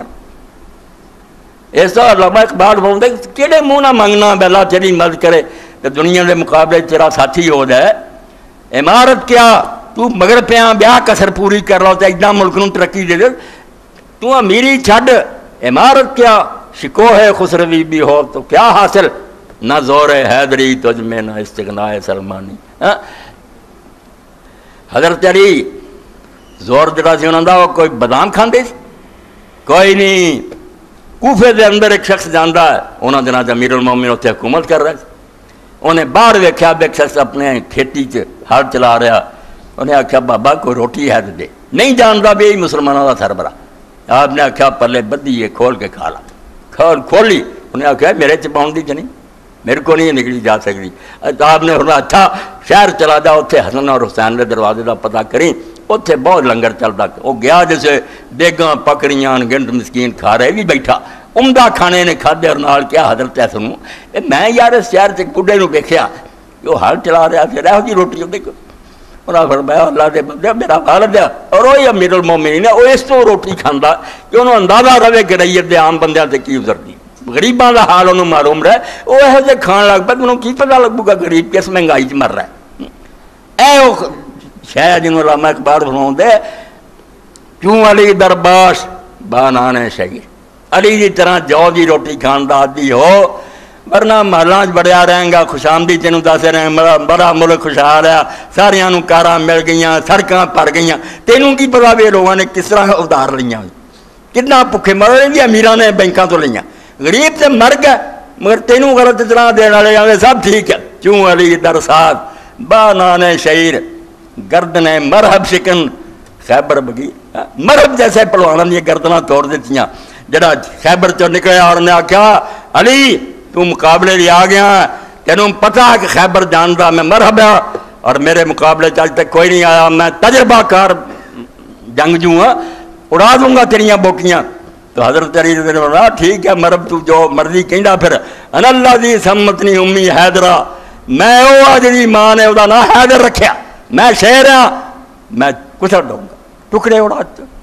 ایسا علامہ اقبال فرماتے ہیں کیڑے منہ نہ منگنا بیلا تیری مدد کرے کہ دنیا کے مقابلے تیرا ساتھی ہو جائے. عمارت کیا تو مگر پیاں بیاہ کسر پوری کر رہا ہوتا ہے اتنا ملک نوں ترقی دے دے, تو امیری چھڈ عمارت کیا شکو ہے خسروی بھی ہو تو کیا حاصل, نہ زور حیدری تجھ میں نہ استغناء سلمانی. حضرت علی زور جڑا سی انہاں دا وہ کوئی بادام کھاندے سی کوئی نہیں. کوفے دے اندر ایک شخص جاندا ہے انہاں دناں تے امیر المومنین اتنے حکومت کر رہا سی. انہیں باہر ویکھیا ایک شخص اپنے کھیتی چ ہل چلا رہا, انہیں آخیا بابا کوئی روٹی ہے تو دے. نہیں جانتا بھی یہی مسلمانوں کا سربراہ. آپ نے آخیا پلے بدھی ہے کھول کے کھا لا. کھولی انہیں آخیا میرے چ پاؤں دی نہیں, میرے کو نہیں نکلی جا سکتی. آپ نے انہیں اچھا شہر چلا جا اتنے حسن اور حسین کے دروازے کا پتہ کریں, اتنے بہت لنگر چلتا. وہ گیا جیسے دیگاں پکڑیاں گنڈ مسکین کھا رہے بھی بیٹھا عمدہ کھانے نے کھادے اور نال کیا حضرت حسن میں یار اس شہر سے بڈھے نو ویکھیا وہ ہل چلا رہا پھر یہو جی روٹی دیکھو. انہاں فرمایا اللہ دے بندے میرا والد ہے اور وہی امیر المومنین ہے, وہ اس تو روٹی کھاندا کہ انہوں اندازہ رہے کہ ریت دے عام بندیاں تے کی گزرتی. غریباں دا حال انہوں معلوم رہے, وہ یہو جے کھان لگ پہ انہوں کی پتہ لگو گا غریب کس مہنگائی چ مر رہا ہے. اے وہ شاید جنہوں علامہ اقبال فرماؤندے کیوں علی درباش بانانے شہیر, علی دی طرح جو دی روٹی کھان دا عادی ہو ورنہ محلاں بڑیا رہیں گا خوش آمدی تینوں دسے رہے بڑا ملک خوشحال ہے ساریاں نوں کاراں مل گئیاں سڑکاں پڑ گئیاں, تینوں کی پتا بھی لوگوں نے کس طرح ادھار لیاں کتنا بھکھے مر رہے ہیں. امیراں نے بینکاں تو لیاں, غریب تے مر گئے مگر تینوں غلط اطلاع دین والے آوے سب ٹھیک ہے. کیوں علی درساد بانانے شعیر گردن مرحب شکن خیبر بگی, مرحب جیسے پہلواناں دی گردناں توڑ دتیاں. جڑا خیبر چوں نکلیا اور نے آخیا علی تو مقابلے لے آ گیا, تینوں پتہ کہ خیبر جانتا میں مرحبا اور میرے مقابلے چل تک کوئی نہیں آیا, میں تجربہ کار جنگجو ہاں, اڑا دوں گا تیریاں بوکیاں. تو حضرت علی نے فرمایا ٹھیک ہے مرب تو جو مرضی کہندا پھر ان اللہ دی سمتنی امی حیدرہ, میں وہ جڑی ماں نے وہ نام حیدر رکھیا, میں شیر ہاں میں کچھ دوں گا ٹکڑے اڑا.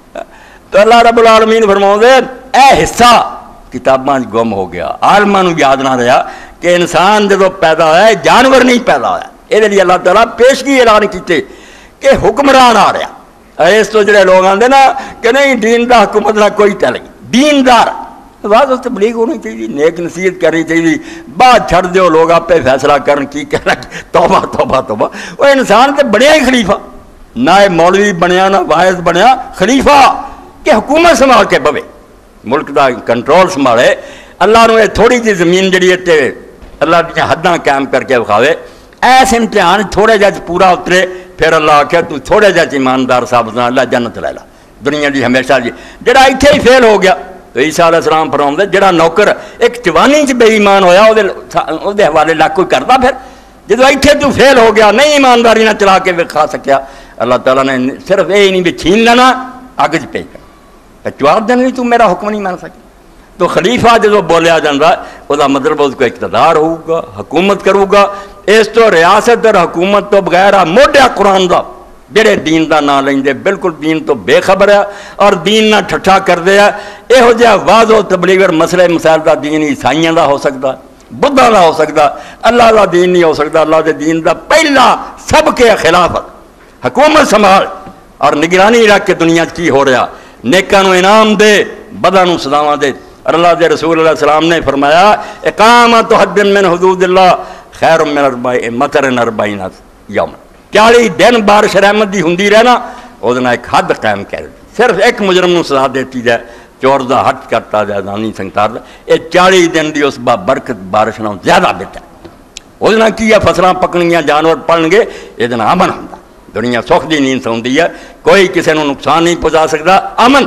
تو اللہ رب العالمین فرماؤندے اے حصہ کتاباں گم ہو گیا, عالماں نوں یاد نہ رہا کہ انسان جدو پیدا ہوا ہے جانور نہیں پیدا ہوا. یہ لیے اللہ تعالیٰ پیشگی اعلان کیتے کہ حکمران آ رہا. اس تو جڑے لوگ آتے نا کہ نہیں دین دا حکومت نہ کوئی چل گئی, دیندار بعض تبلیغ ہونی چاہیے, نیک نصیحت کرنی چاہیے, بعد چھڑ دیو لوگ آپ پہ فیصلہ کرن کی کرنا. توبہ توبہ توبہ, وہ انسان تے بنیا ہی خلیفہ, نہ مولوی بنیا نہ واعظ بنیا, خلیفہ کہ حکومت سنبھال کے پوے ملک دا کنٹرول سنبھالے. اللہ نے تھوڑی جی زمین جڑی ہے اللہ دی حداں قائم کر کے بکھاوے, ایس امتحان تھوڑے جا پورا اترے پھر اللہ آخیا تو تھوڑے جا ایماندار صاحب اللہ جنت لے لا دنیا دی ہمیشہ جی. جڑا اتنے ہی فیل ہو گیا تو عیسیٰ علیہ السلام فرماؤندے جڑا نوکر ایک جوانی چ بے ایمان ہویا وہ حوالے لاکھ کوئی کرتا, پھر جدو اتنے تو فیل ہو گیا نہیں ایمانداری نہ چلا کے کھا سکیا, اللہ تعالیٰ نے صرف یہ نہیں بھی چھین لینا اگ چ پی کر جواب دینا نہیں تو میرا حکم نہیں مان سکے. تو خلیفہ جدو بولیا جاتا وہ مطلب اس کو اقتدار ہوگا, حکومت کرو گا. اس تو ریاست اور حکومت تو بغیر موڈیا قرآن دا جڑے دین دا نام لیں بالکل دین تو بے خبر ہے اور دین نہ ٹھٹھا کر دیا. یہو جہا واضح و تبلیغ اور مسئلے مسائل دا دین عیسائیاں دا ہو سکتا, بدھا دا ہو سکتا, اللہ دا دین نہیں ہو سکتا. اللہ دے دین دا پہلا سب کے خلاف حکومت سنبھال اور نگرانی رکھ کے دنیا کی ہو رہا, نیکاں نو انعام دے بداں نو سزاواں دے. اور اللہ دے رسول اللہ السلام نے فرمایا اقامت حد من حدود اللہ خیر من مطر 40 یوم, 40 دن بارش رحمت دی ہوندی رہنا وہ ایک حد قائم کر دی. صرف ایک مجرم نو سزا دیتی جائے, چور دا حد کرتا جائے, زانی سنگتار دا, یہ 40 دن دی اس برکت بارش نہ زیادہ بہتر. وہ کی ہے فصلاں پکنگیاں جانور پڑن گے, یہ امن ہوتا. دنیا سکھ دی نیند سوندی ہے، کوئی کسی کو نقصان نہیں پہنچا سکتا، امن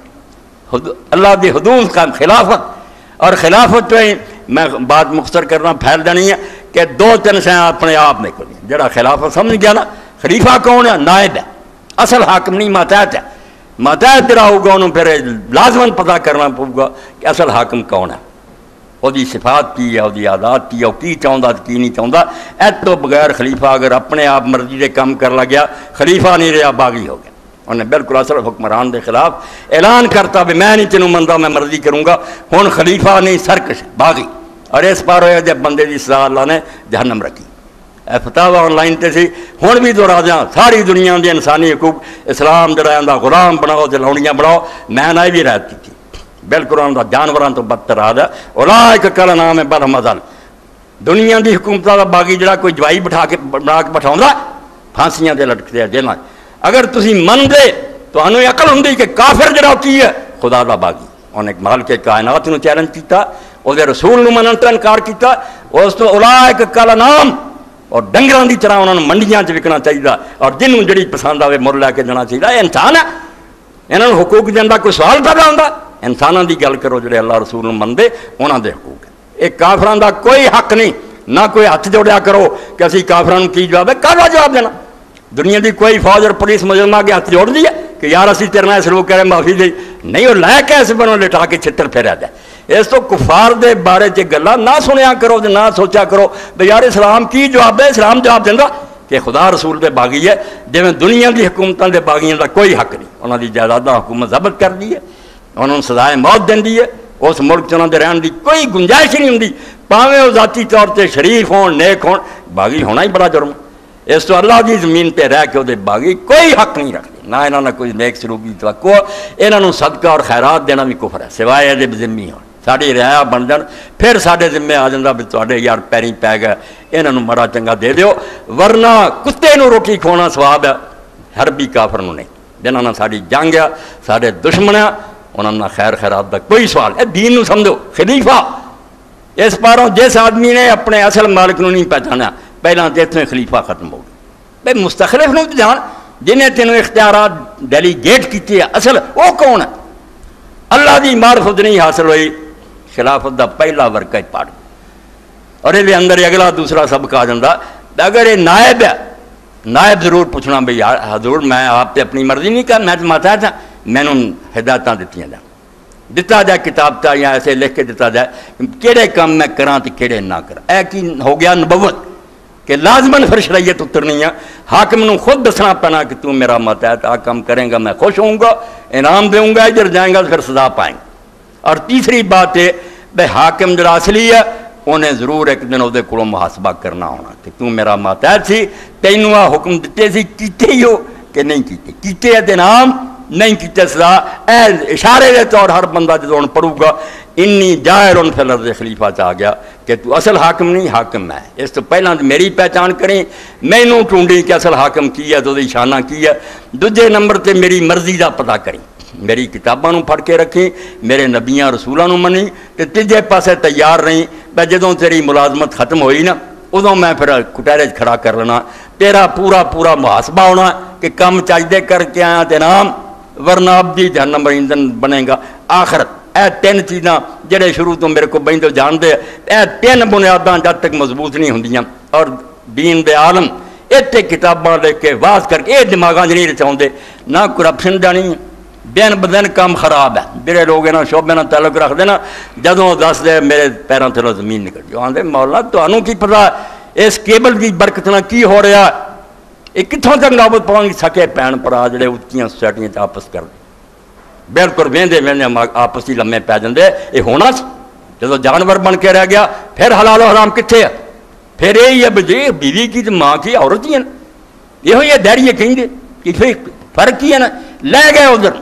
اللہ دی حدود کا خلافت، اور خلافت تو میں بات مختصر کرنا پھیل جانی ہے کہ 2-3 شے اپنے آپ نکلی، جڑا خلافت سمجھ گیا نا، خلیفہ کون ہے؟ نائب ہے، اصل حاکم نہیں ماتحت ہے، ماتحت جڑا ہوگا انہوں پھر لازماً پتہ کرنا پڑے گا کہ اصل حاکم کون ہے، وہ دی صفات کی ہے، وہ دی عادات کی ہے، وہ کی چاہتا کی نہیں چاہتا، ایت تو بغیر خلیفہ اگر اپنے آپ مرضی دے کام کر لگیا، خلیفہ نہیں رہا، باغی ہو گیا، انہیں بالکل اصل حکمران دے خلاف اعلان کرتا بھی میں نہیں تینوں منتا، میں مرضی کروں گا، ہن خلیفہ نہیں سرکش باغی، اور اس پار ہوئے جب بندے دی سزا اللہ نے جہنم رکھی۔ فتاوی آن لائن تے سی، ہن بھی دورا دیاں ساری دنیا دے انسانی حقوق، اسلام جڑا آندا غلام بناؤ تے لونیاں بناؤ، میں نہ بھی رعایت کی بالکل انہوں دا جانوراں تو بدتر آدھا، اولئک کالانعام بل ھم اضل۔ دنیا دی حکومت دا باغی جڑا کوئی جوائی بنا کے بٹھاوندا پھانسیاں تے لٹکدے جیلاں، اگر تسی من دے تو انہوں عقل ہوندی کہ کافر جڑا کی ہے خدا دا باغی، انہیں مالک کائنات نو چیلنج کیتا، او دے رسول نو منن تو انکار کیتا، اس تو اولئک کالانعام، اور ڈنگراں دی طرح انہوں نے منڈیاں چ وکنا چاہیے، اور جنوں جڑی پسند آوے مر لے کے جانا چاہیے، انسان ہے، انہاں نوں حقوق دین دا کوئی سوال پیدا ہوندا؟ انساناں دی گل کرو جڑے اللہ رسول نوں مندے، انہاں دے حقوق ہے، ایک کافراں دا کوئی حق نہیں، نہ کوئی ہاتھ جوڑیا کرو کہ اسی کافراں نوں کی جواب ہے، کاہدا جواب دینا؟ دنیا دی کوئی فوج اور پولیس مجرمہ کے ہاتھ جوڑ دی ہے کہ یار اسی تیرے نال سلوک کرے معافی دے؟ نہیں، وہ لے کے اس بنوں لٹا کے چھتر پھیرا جائے۔ اس تو کفار دے بارے چ گلاں نہ سنیا کرو تے نہ سوچا کرو بھئی یار اسلام کی جواب ہے، اسلام جواب دیندا کہ خدا رسول دے باغی ہے، جویں دنیا دی حکومتاں دے باغیاں دا کوئی حق نہیں، انہاں دی جائیداداں حکومت ضبط کر دی ہے، انہوں نے سزائے موت دیندی ہے، اس ملک چ انہاں دے رہن دی کوئی گنجائش نہیں ہوندی، پاویں وہ ذاتی طور تے شریف ہون نیک ہون، باغی ہونا ہی بڑا جرم۔ اس تو اللہ دی زمین پہ رہ کے وہ باغی کوئی حق نہیں رکھتے، نہ انہوں نے کوئی نیک سلوک کی توقع، انہوں صدقہ اور خیرات دینا بھی کفر ہے، سوائے یہ ذمہ ہون، ساری رعایا بن جان، پھر سارے ذمے آ جاتا بھی تے یار پیریں پی گئے، انہوں مڑا چنگا دے دیو، ورنہ کتے نو روٹی کھونا سواب ہے، حربی کافر نو نہیں، جنہوں نے ساری جنگ ہے، سارے دشمن ہے، انہوں نے خیر خیرات دا کوئی سوال ہے، دین نو سمجھو، خلیفہ اس پاروں جس آدمی نے اپنے اصل مالک نو نہیں پہچانا، پہلا تو اتنے خلیفہ ختم ہو گیا، بھائی مستخلف نو جان جنہیں تینوں اختیارات ڈیلیگیٹ کیتے ہیں، اصل وہ کون ہے؟ اللہ دی معرفت نہیں حاصل ہوئی، خلافت دا پہلا ورقہ پڑھ، اور یہ اندر اگلا دوسرا سبق آ جاتا، اگر یہ نائب ہے، نائب ضرور پوچھنا بھئی یار حضور میں آپ تے اپنی مرضی نہیں کر، میں تو ماتا تھا، میں نے ہدایتاں دیتیاں جائیں، دتا جائے کتاب تا یا ایسے لکھ کے دتا جائے کیڑے کام میں کراں تے کیڑے نہ کراں، اے کی ہو گیا نبوت کہ لازماً پھر شریعت اترنی ہے، حاکم نو خود دسنا پینا کہ تو میرا ماتحت آ کام کریں گا میں خوش ہوں گا، انعام دوں گا، ادھر جائیں گا پھر سزا پائیں گے۔ اور تیسری بات ہے بھئی حاکم جڑا اصلی ہے انہیں ضرور ایک دن وہ کو محاسبہ کرنا ہونا کہ تو میرا ماتحت سی، تینوں آ حکم دیتے سی، کیتے ہی ہو کہ نہیں کیتے، کیتے ہے انعام، نہیں کیتے سزا، اے اشارے دے طور ہر بندہ جدوں پڑھوں گا انی جائر فی الارض خلیفہ چاہ گیا کہ تو اصل حاکم نہیں حاکم ہے، اس تو پہلا میری پہچان کریں، میں نوں ٹونڈی کہ اصل حاکم کی ہے، تو دی شانہ کی ہے، دوجے نمبر تے میری مرضی دا پتہ کریں، میری کتاباں نوں پڑھ کے رکھیں، میرے نبیاں رسولاں نوں منیں، تے تیجے پاسے تیار رہیں، بھئی جدوں تیری ملازمت ختم ہوئی نا ادوں میں پھر کٹہرے کھڑا کر لینا، تیرا پورا محاسبہ ہونا کہ کم چاہیے کر کے آیا تے نام، ورنہ ابدی جہنم ایندھن بنے گا آخرت۔ اے تین چیزاں جڑے شروع تو میرے کو بہن تو جان دے، اے تین بنیاداں جب تک مضبوط نہیں ہوندیاں، اور دین دے عالم اتنے کتاباں لے کے واز کر کے یہ دماغاں نہیں رچاؤندے، نہ کرپشن جانی دن بدن کام خراب ہے، میرے لوگ انہاں شعبے نال تعلق رکھ دینا، جدوں دس دے میرے پیراں تھلوں زمین نکل جو آندے مولا تانوں کی پتہ اس کیبل دی برکت نال کی ہو رہا، یہ کتوں تک نوبت پاؤں گی؟ سکے بھن بھرا جڑے اچھیاں سوسائٹیاں آپس کر بالکل وہدے آپس ہی لمے پی جاندے، یہ ہونا سی جدو جانور بن کے رہ گیا، پھر حلال و حرام کتنے ہے؟ پھر یہی ہے بجے بیوی کی تو ماں کی عورت ہی ہے نا، یہ دہڑیے کہیں گے کہ پھر فرق ہی ہے نا، لے گئے ادھر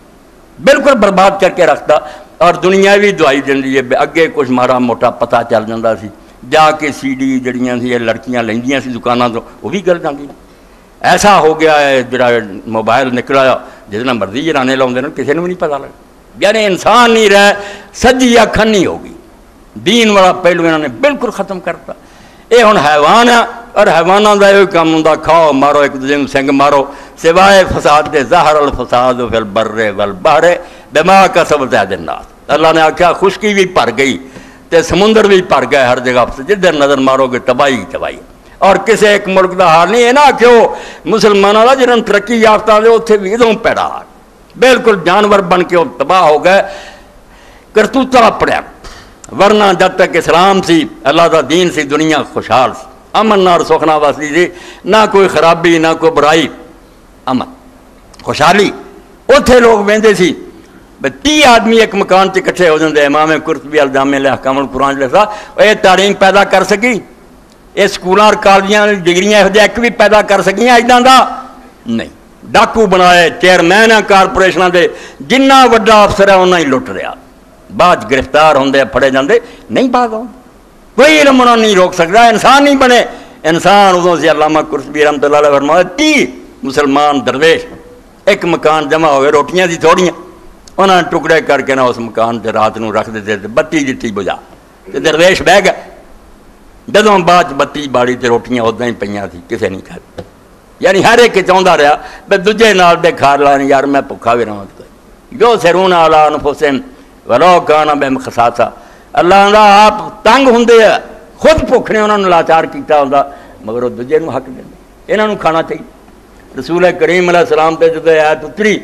بالکل برباد کر کے رکھتا، اور دنیاوی دعائی دینی ہے اگے کچھ مارا موٹا پتہ چل جاتا سی، جا کے سی ڈی جڑیاں سی یہ لڑکیاں لیندیاں سی دکانوں تو وہ بھی کر جاندی، ایسا ہو گیا ہے جڑا موبائل نکلا جتنا مرضی جرانے لاؤندے نا کسی نے بھی نہیں پتہ لگا، یعنی انسان نہیں رہے، سجی اکھن نہیں ہوگی، دین والا پہلو انہوں نے بالکل ختم کرتا، یہ ہن حیوان ہے اور حیوانوں کا یہ کام ہوں، کھاؤ مارو ایک دوسرے سنگ مارو، سوائے فساد دے ظاہر الفساد فی البر والبحر بما کسبت ایدی الناس۔ اللہ نے آخیا خشکی بھی بھر گئی تے سمندر بھی بھر گئے ہر جگہ سے، جدھر نظر مارو گے تباہی تباہی۔ اور کسی ایک ملک کا حال نہیں ہے نا کہ وہ مسلمانوں کا جنہوں ترقی یافتہ دے اتنے بھی ادوں پیڑا بالکل جانور بن کے وہ تباہ ہو گئے، کرتوتا پڑیا۔ ورنہ جب تک اسلام سی، اللہ کا دین سی، دنیا خوشحال سی، امن اور سکھنا وستی سی، نہ کوئی خرابی نہ کوئی برائی، امن خوشحالی۔ اتنے لوگ وہدے سی 30 آدمی ایک مکان سے کٹھے ہو جاتے۔ امام قرطبی الجامع الاحکام القرآن لکھا یہ تعلیم پیدا کر سکی، یہ سکولوں اور کالجیاں ڈگریاں یہ ایک بھی پیدا کر سکیاں اجاں دا نہیں۔ ڈاکو بنائے چیئرمین ہیں کارپوریشنوں کے، جنہ وڈا افسر ہے انہیں ہی لٹ رہا، بعد گرفتار ہوندے پھڑے جاندے نہیں باغ آؤ، کوئی علم انہوں نہیں روک سکتا۔ انسان نہیں بنے انسان ادوں سے علامہ قرطبی رحمۃ اللہ علیہ فرمایا 30 مسلمان درویش ایک مکان جمع ہوئے، روٹیاں دی تھوڑیاں، انہوں نے ٹکڑے کر کے نہ اس مکان سے رات نو رکھ دیتے، بتی جتی بجا تے درویش بہ گئے۔ جدوں بعد بتی باڑی تے روٹیاں اداں ہی پئیاں سی، کسے نہیں کھائی، یعنی ہر ایک چاہتا رہا بے دوجے نال دے کھا لانی یار میں بھکھا بھی رہا جو سرون علی انفسہم ولو کان بہم خصاصہ۔ اللہ دا آپ تنگ ہوندے ہے، خود بھوک نے انہوں نے لاچار کیتا ہوندا، مگر وہ دوجے نو حق دیندے، انہاں نو کھانا چاہیے۔ رسول کریم علیہ السلام تے جدوں آیت اتری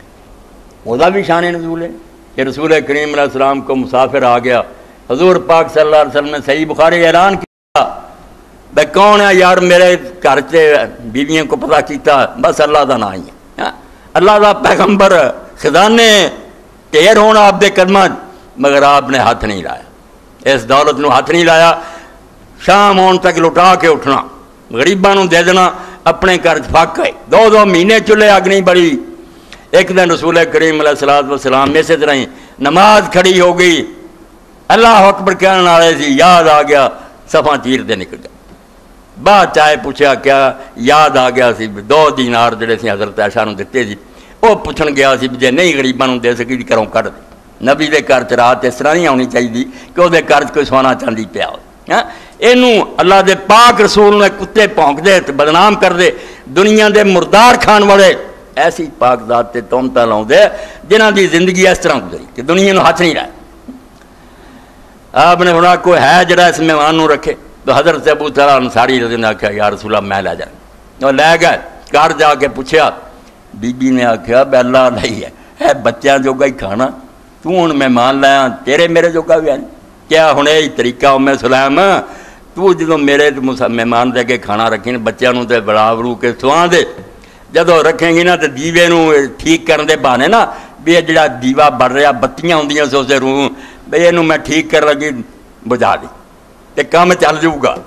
وہ بھی شان نزول ہے کہ رسول کریم علیہ السلام کو مسافر آ گیا، حضور پاک صلی اللہ علیہ وسلم نے صحیح بخاری اعلان کیا بھائی کون ہے یار میرے گھر سے بیویوں کو پتہ کیتا، بس اللہ دا نام ہی ہے، اللہ دا پیغمبر خزانے ٹھیر ہونا آپ دے قدماں، مگر آپ نے ہاتھ نہیں لایا، اس دولت نو ہاتھ نہیں لایا۔ شام ہون تک لٹا کے اٹھنا، غریباں نو دے دینا، اپنے گھر پک گئے، 2 مہینے چلے اگ نہیں بڑی۔ ایک دن رسول کریم علیہ السلام اسی طرح ہی نماز کھڑی ہو گئی، اللہ اکبر کہنے والے سی، یاد آ گیا صفاں چیر دے نکل گیا۔ بعد چاہے پوچھا کیا یاد آ گیا سی 2 دینار جڑے سی حضرت عائشہ نو دتے سی، وہ پوچھن گیا سی جے نہیں غریباں نو دے سکی گھروں کڈ دے۔ نبی دے گھر چ رات اس طرح نہیں آنی چاہیے کہ وہ گھر چ کوئی سونا چاندی پیا ہو۔ اینو اللہ دے پاک رسول نے کتے پونک دے تے بدنام کر دے، دنیا دے مردار کھان والے ایسی پاک ذات تے تہمتاں لاؤندے جنہاں دی زندگی اس طرح گزری کہ دنیا نو ہاتھ نہیں لایا۔ آپ نے ہونا کوئی ہے جڑا اس مہمان نو رکھے، تو حضرت ابو طلحہ انصاری رضی اللہ عنہ نے آخیا یا رسول اللہ میں لے جانا، وہ لے گئے۔ گھر جا کے پوچھا، بی بی نے آخیا بے اللہ نہیں ہے بچیاں جوگا ہی کھانا، تو ہن مہمان لایا تیرے میرے جوگا بھی ہے کیا؟ ہن یہی طریقہ ام سلیم، تو جدوں میرے مہمان دے کے کھانا رکھیں بچیاں نو تے بڑا برو کے سواں دے، جدوں رکھیں گی نا تو دیوے نو ٹھیک کرن دے بہانے نا بھی یہ جڑا دیوا بڑھ رہا بتیاں ہوندیاں سو سے روح بھئی یہ میں ٹھیک کر لگی بجھا دی تے کام چل جاؤ گا۔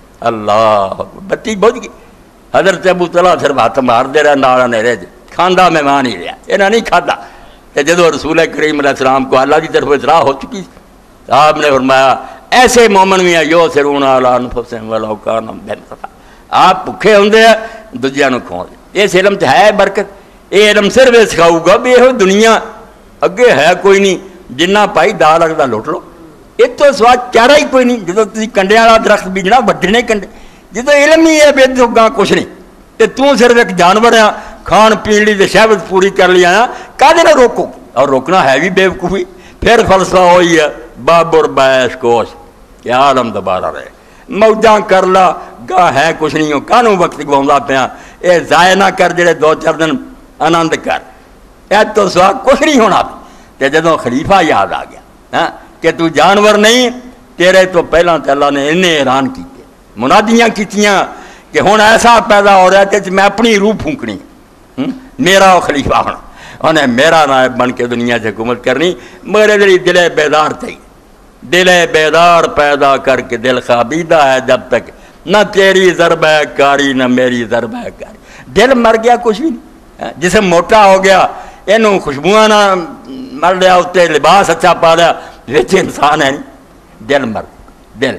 اللہ بتی بجھ گئی۔ حضرت ابو طلحہ صرف ہاتھ مار دے رہا نال نیرے کھاندا مہمان ہی رہا، انہاں نہیں کھادا۔ تے جدوں رسول کریم علیہ السلام کو اللہ کی طرف اطلاع ہو چکی، آپ نے فرمایا ایسے مومن بھی ہیں یؤثرون علی انفسہم ولو کان بہم خصاصہ، آپ بھکھے ہوندے ہیں دوجیاں نو کھواؤ دے۔ اس علم ہے برکت، یہ علم صرف یہ سکھاؤ گا بھی یہ دنیا اگے ہے کوئی نہیں، جنہ پائی دا لگتا لٹ لو، یہ تو سواد چارہ ہی کوئی نہیں۔ جدو تھی کنڈے والا درخت بیجنا وڈنے کنڈے، جدو علم ہی ہے بے تو گاں کچھ نہیں، تو صرف ایک جانور ہے کھان پین لی تو شہوت پوری کر لیا کدے نہ روکو، اور روکنا ہے بھی بے وقوفی۔ پھر فلسفہ وہی ہے بابر بیش کوش کہ عالم دوبارہ رہے، موجاں کر لا گاہ ہے کچھ نہیں ہو، کانوں وقت گواؤں پیا، یہ ضائع نہ کر جڑے 2-4 دن آنند کر، یہ تو سوا کچھ نہیں ہونا۔ تے جدوں خلیفہ یاد آ گیا کہ تو جانور نہیں، تیرے تو پہلا تے اللہ نے انہیں اعلان کیتے منادیاں کیتیاں کہ ہن ایسا پیدا ہو رہا ہے کہ میں اپنی روح پھونکنی، میرا وہ خلیفہ ہونا، انہیں میرا نائب بن کے دنیا سے حکومت کرنی، میرے دل دل بیدار تھی، دل بیدار پیدا کر کے دل خوابیدہ ہے جب تک نہ تیری ضرب کاری نہ میری ضرب کاری۔ دل مر گیا کچھ بھی نہیں، جسم موٹا ہو گیا، اینوں خوشبوئاں نہ مر لیا، اتنے لباس اچھا پا لیا، وچ انسان ہے نہیں، دل مر دل۔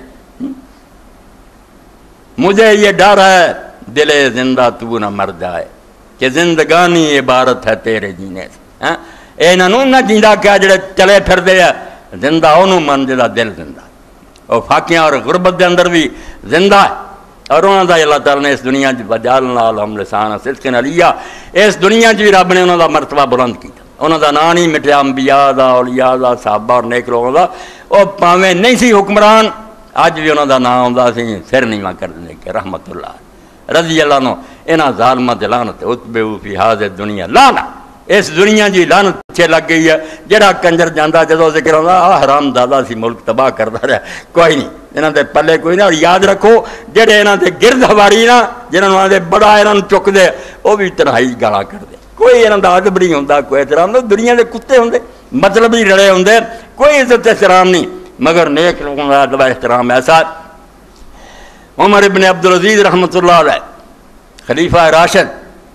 مجھے یہ ڈر ہے دل زندہ تو نہ مر جائے کہ زندگانی عبارت ہے تیرے جینے سے، انہوں نہ جیندا کیا جڑے چلے پھر دے زندہ انہوں من جدا دل زندہ، اور فاقیاں اور غربت دے اندر بھی زندہ ہے، اور انہوں دا اللہ تعالیٰ نے اس دنیا وجعلنا لہم لسان صدق علیہ، اس دنیا بھی رب نے انہوں دا مرتبہ بلند کیا، انہوں دا نام نہیں مٹیا، انبیاء دا، اولیاء دا، صحابہ اور نیک لوگوں دا، وہ پاویں نہیں سی حکمران، اج بھی انہوں دا نام ہوندا سی سر نیواں کر دے کہ رحمت اللہ رضی اللہ عنہ انہاں ظالماں تے لعنت اتبعوا فی ہذہ دنیا لعنت، اس دنیا جی لعنت پیچھے لگ گئی ہے، جڑا کنجر جاندا جدوں ذکر ہوندا آ حرام دادا سی ملک تباہ کردا رہا، کوئی نہیں انہاں دے پلے کوئی نہ، اور یاد رکھو جڑے انہاں دے گرد ہواری نا جنہاں نوں دے بڑا انہاں نوں چک دے او بھی تنہائی گالاں کر دے، کوئی انہاں دا ادب نہیں ہوندا، کوئی احترام نہیں، دنیا دے کتے ہوندے مطلب ہی رڑے ہوندے، کوئی عزت احترام نہیں، مگر نیک لوگوں کا ادب احترام ایسا۔ عمر ابن عبدالعزیز رحمۃ اللہ علیہ خلیفہ راشد،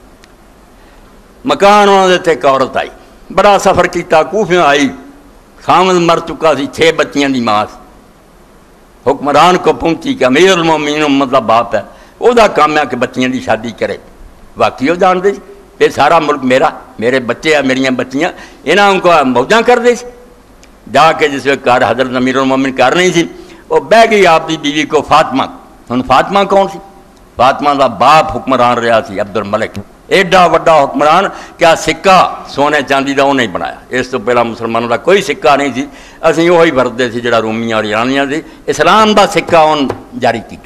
مکان انہوں نے ایک عورت آئی، بڑا سفر کیتا، کوفیوں آئی، خامد مر چکا سی، 6 بچیاں دی ماں، حکمران کو پہنچی کہ امیر المومنین امت دا باپ ہے، وہ دا کام ہے کہ بچیاں دی شادی کرے، واقعی وہ جان دے یہ سارا ملک میرا، میرے بچے ہیں، میریاں بچیاں، انہاں کو موجاں کر دے، جا کے جس وقت کار حضرت امیر المومنین کر نہیں سی، وہ بہ گئی آپ دی بیوی کو فاطمہ، ہن فاطمہ کون سی؟ فاطمہ دا باپ حکمران رہا سی عبد الملک، ایڈا وڈا حکمران، کیا سکہ سونے چاندی دا وہ نہیں بنایا، اس تو پہلا مسلمانوں دا کوئی سکہ نہیں سی، اسی وہی ورتے سی جڑا رومیاں اور ایرانیاں سی، اسلام دا سکہ ان جاری کیتا،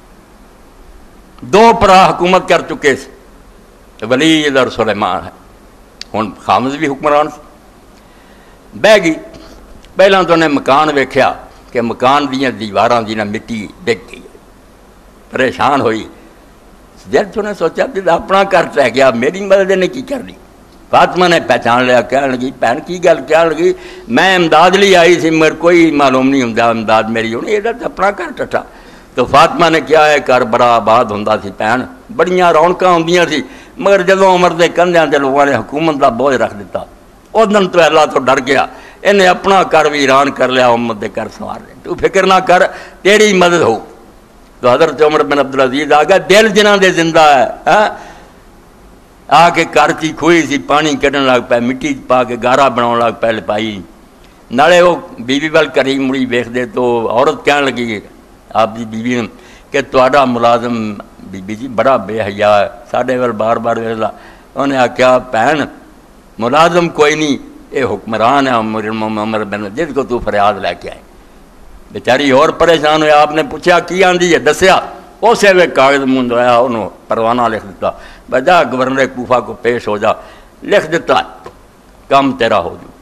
2 پرا حکومت کر چکے سی، ولید اور سلیمان ہے، ہن خامد بھی حکمران سی، بہ گئی، پہلا تو نے مکان ویکھیا کہ مکان دیاں دیواراں دی نہ مٹی ڈگ گئی، پریشان ہوئی، جب تو نے سوچا کہ اپنا کر رہ گیا، میری مدد نے کی کرنی، فاطمہ نے پہچان لیا، کہنے لگی بہن کی گل کہنے لگی میں امداد لی آئی سی، مگر کوئی معلوم نہیں ہوں امداد میری ہونی، یہ اپنا گھر ٹٹا، تو فاطمہ نے کیا ہے گھر بڑا آباد ہوندا سی، بہن بڑیاں رونقاں ہوندیاں سی، مگر جدوں عمر دے کندھیاں تے لوگوں نے حکومت دا بوجھ رکھ دیتا، اس دن تو اللہ تو ڈر گیا، انہیں اپنا گھر ویران کر لیا، امت دے گھر سنوار لے، تو فکر نہ کر تیری مدد ہو۔ تو حضرت عمر بن عبدالعزیز آ گیا، دل جنہاں دے زندہ ہے، آ کے گھر چی کھوئی سی، پانی کڈن لگ پے، مٹی پا کے گارا بناؤ لگ پے پائی، نالے وہ بیوی وال کری مڑی ویکھ دے تو عورت کہن لگی آپ دی بیوی نے کہ تہاڈا ملازم بی بی جی بڑا بے حیا ہے، ساڈے وال بار بار ویکھدا، انہیں آخیا بہن ملازم کوئی نہیں، یہ حکمران ہے عمر بن، جس کو تو فریاد لے کے آئے، بیچاری اور پریشان ہویا، آپ نے پوچھا کی آندی ہے، دسیا، اسے وے کاغذ منہ دھویا، انہوں پروانہ لکھ دیتا، بجا گورنر کوفہ کو پیش ہو جا، لکھ دیتا کام تیرا ہو جو،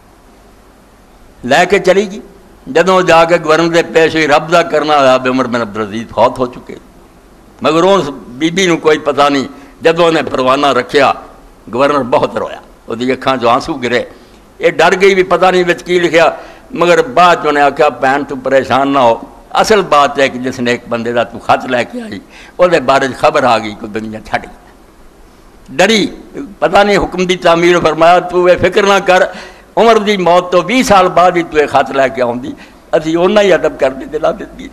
لے کے چلی گی، جدوں جا کے گورنر پیش ہوئی، رب دا کرنا ہوا، عمر بن عبدالعزیز فوت ہو چکے، مگر اس بی بی نو کوئی پتہ نہیں، جدوں انہیں پروانہ رکھیا گورنر بہت رویا، وہ دی اکھاں جو آنسو گرے، یہ ڈر گئی بھی پتہ نہیں وچ کی لکھیا، مگر بعد جو نے آخیا بہن تو پریشان نہ ہو، اصل بات ہے کہ جس نے ایک بندے دا تو خط لے کے آئی، وہ دے بارے خبر آ گئی کہ دنیا چھٹ گئی، ڈری، پتہ نہیں حکم دی تعمیر، فرمایا تو یہ فکر نہ کر، عمر دی موت تو 20 سال بعد ہی تو یہ خط لے کے آؤں دی، اسی اونا ہی ادب کر دے دلا دے دی،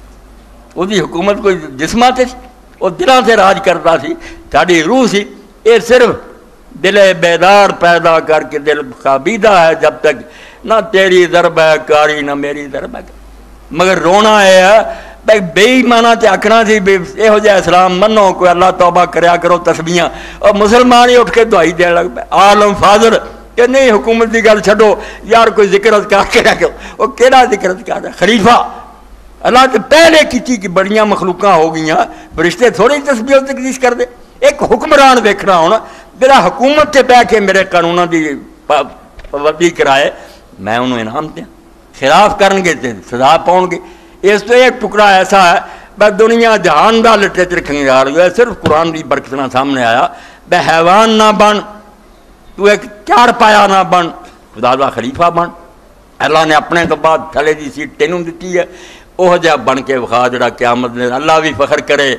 وہ دی حکومت کوئی جسمات سی، وہ دلوں سے راج کرتا سی، ساڑی روح سی، یہ صرف دل بیدار پیدا کر کے دل خابیدہ ہے، جب تک نہ تیری ضرب ہے کاری نہ میری ضرب ہے، مگر رونا ہے بھائی بے ایمانہ تے آکھنا سی یہ ہو جائے اسلام منو، کوئی اللہ توبہ کریا کرو تسبیحاں، اور مسلمان ہی اٹھ کے دعائی دین لگ پے، عالم فاضل کہ نہیں حکومت دی گل چھڈو یار، کوئی ذکر اذکار کریا کرو، وہ کیڑا ذکر اذکار ہے، خلیفہ اللہ تے پہلے کیتی کہ بڑیاں مخلوقاں ہو گئیاں، فرشتے تھوڑی تسبیح و تقدیس کر دے، ایک حکمران دیکھنا ہونا میرا حکومت تے بہ کے میرے قانوناں دی پابندی کرائے، میں انہوں انعام دیا، خلاف کرن گے تے سزا پاؤں گے، اس تو ایک ٹکڑا ایسا ہے بس دنیا جہان دا لٹریچر کھنگال گیا، صرف قرآن دی برکت نہ سامنے آیا، بے حیوان نہ بن، تو ایک چار پایا نہ بن، خدا دا خلیفہ بن، اللہ نے اپنے تو بعد تھلے دی سیٹ تینوں دیتی ہے، وہ جا بن کے وکھا جڑا قیامت نے اللہ بھی فخر کرے،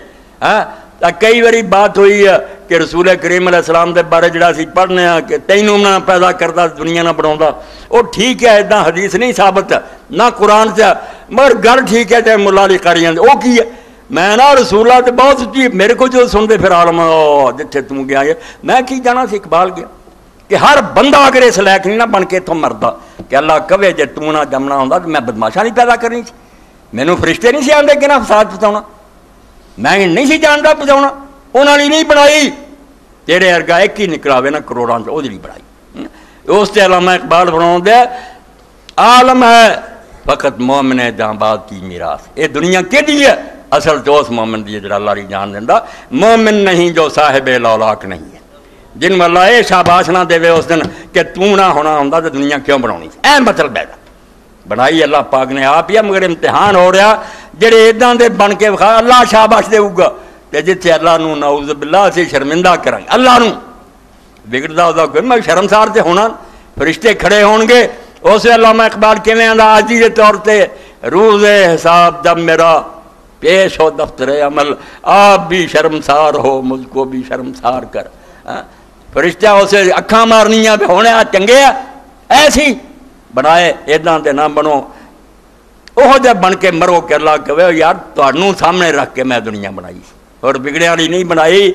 کئی باری بات ہوئی ہے کہ رسول کریم علیہ السلام دے بارے جڑا سی پڑھنے ہیں کہ تینوں نہ پیدا کرتا دنیا نہ بناؤں، وہ ٹھیک ہے، اتنا حدیث نہیں ثابت نہ قرآن سے، مگر گل ٹھیک ہے چاہے ملا علی قاریاں وہ کی ہے، میں نا رسول اللہ تے بہت سچی، میرے کو جو سنتے پھر عالم جتھے تم گیا ہے، میں کی جانا سی اقبال گیا کہ ہر بندہ اگر اس لائق نہیں نہ بن کے اتوں مردا کہ اللہ کہے جے تو نہ جمنا ہوں تو میں بدماشا نہیں پیدا کرنی سی، مینوں فرشتے نہیں سی آندے کہ نہ فساد پھساؤنا، میں نہیں سی جانتا پہنچاؤنا، انہوں نے نہیں بنائی، تیرے ارگا ایک ہی نکلاوے نا کروڑاں سے، وہ نہیں بنائی۔ اس سے علامہ اقبال فرماؤں دے عالم ہے فقط مومن جہاں باد کی میراث، یہ دنیا کے دیئے اصل تو اس مومن دیئے جڑا اللہ ری جان دیندہ، مومن نہیں جو صاحب لولاک نہیں ہے، جن میں اللہ اے شاباش نہ دے اس دن کہ تو نہ ہونا ہوندہ تو دنیا کیوں بناؤنی، اے مطلب ہے بنائی اللہ پاک نے آپ ہی، مگر امتحان ہو رہا جڑے ادھاں دے بن کے بخا اللہ شاباش دے ہوگا، تے جتھے اللہ نو نعوذ باللہ سے شرمندہ کریں اللہ نو بگڑتا ہوتا کوئی، میں شرمسار سے ہونا، فرشتے کھڑے ہون گے، اسے علامہ اقبال کے میں آندہ آجی دے طور تے روز حساب جب میرا پیش ہو دفتر عمل، آپ بھی شرمسار ہو مجھ کو بھی شرمسار کر، فرشتہ اسے اکھاں مارنیاں پہ ہونے چنگے ہیں، ایسی بنائے ایداں دے نہ بنو، وہ جب بن کے مرو کہ اللہ کہے یار تہانوں سامنے رکھ کے میں دنیا بنائی اور بگڑے والی نہیں بنائی،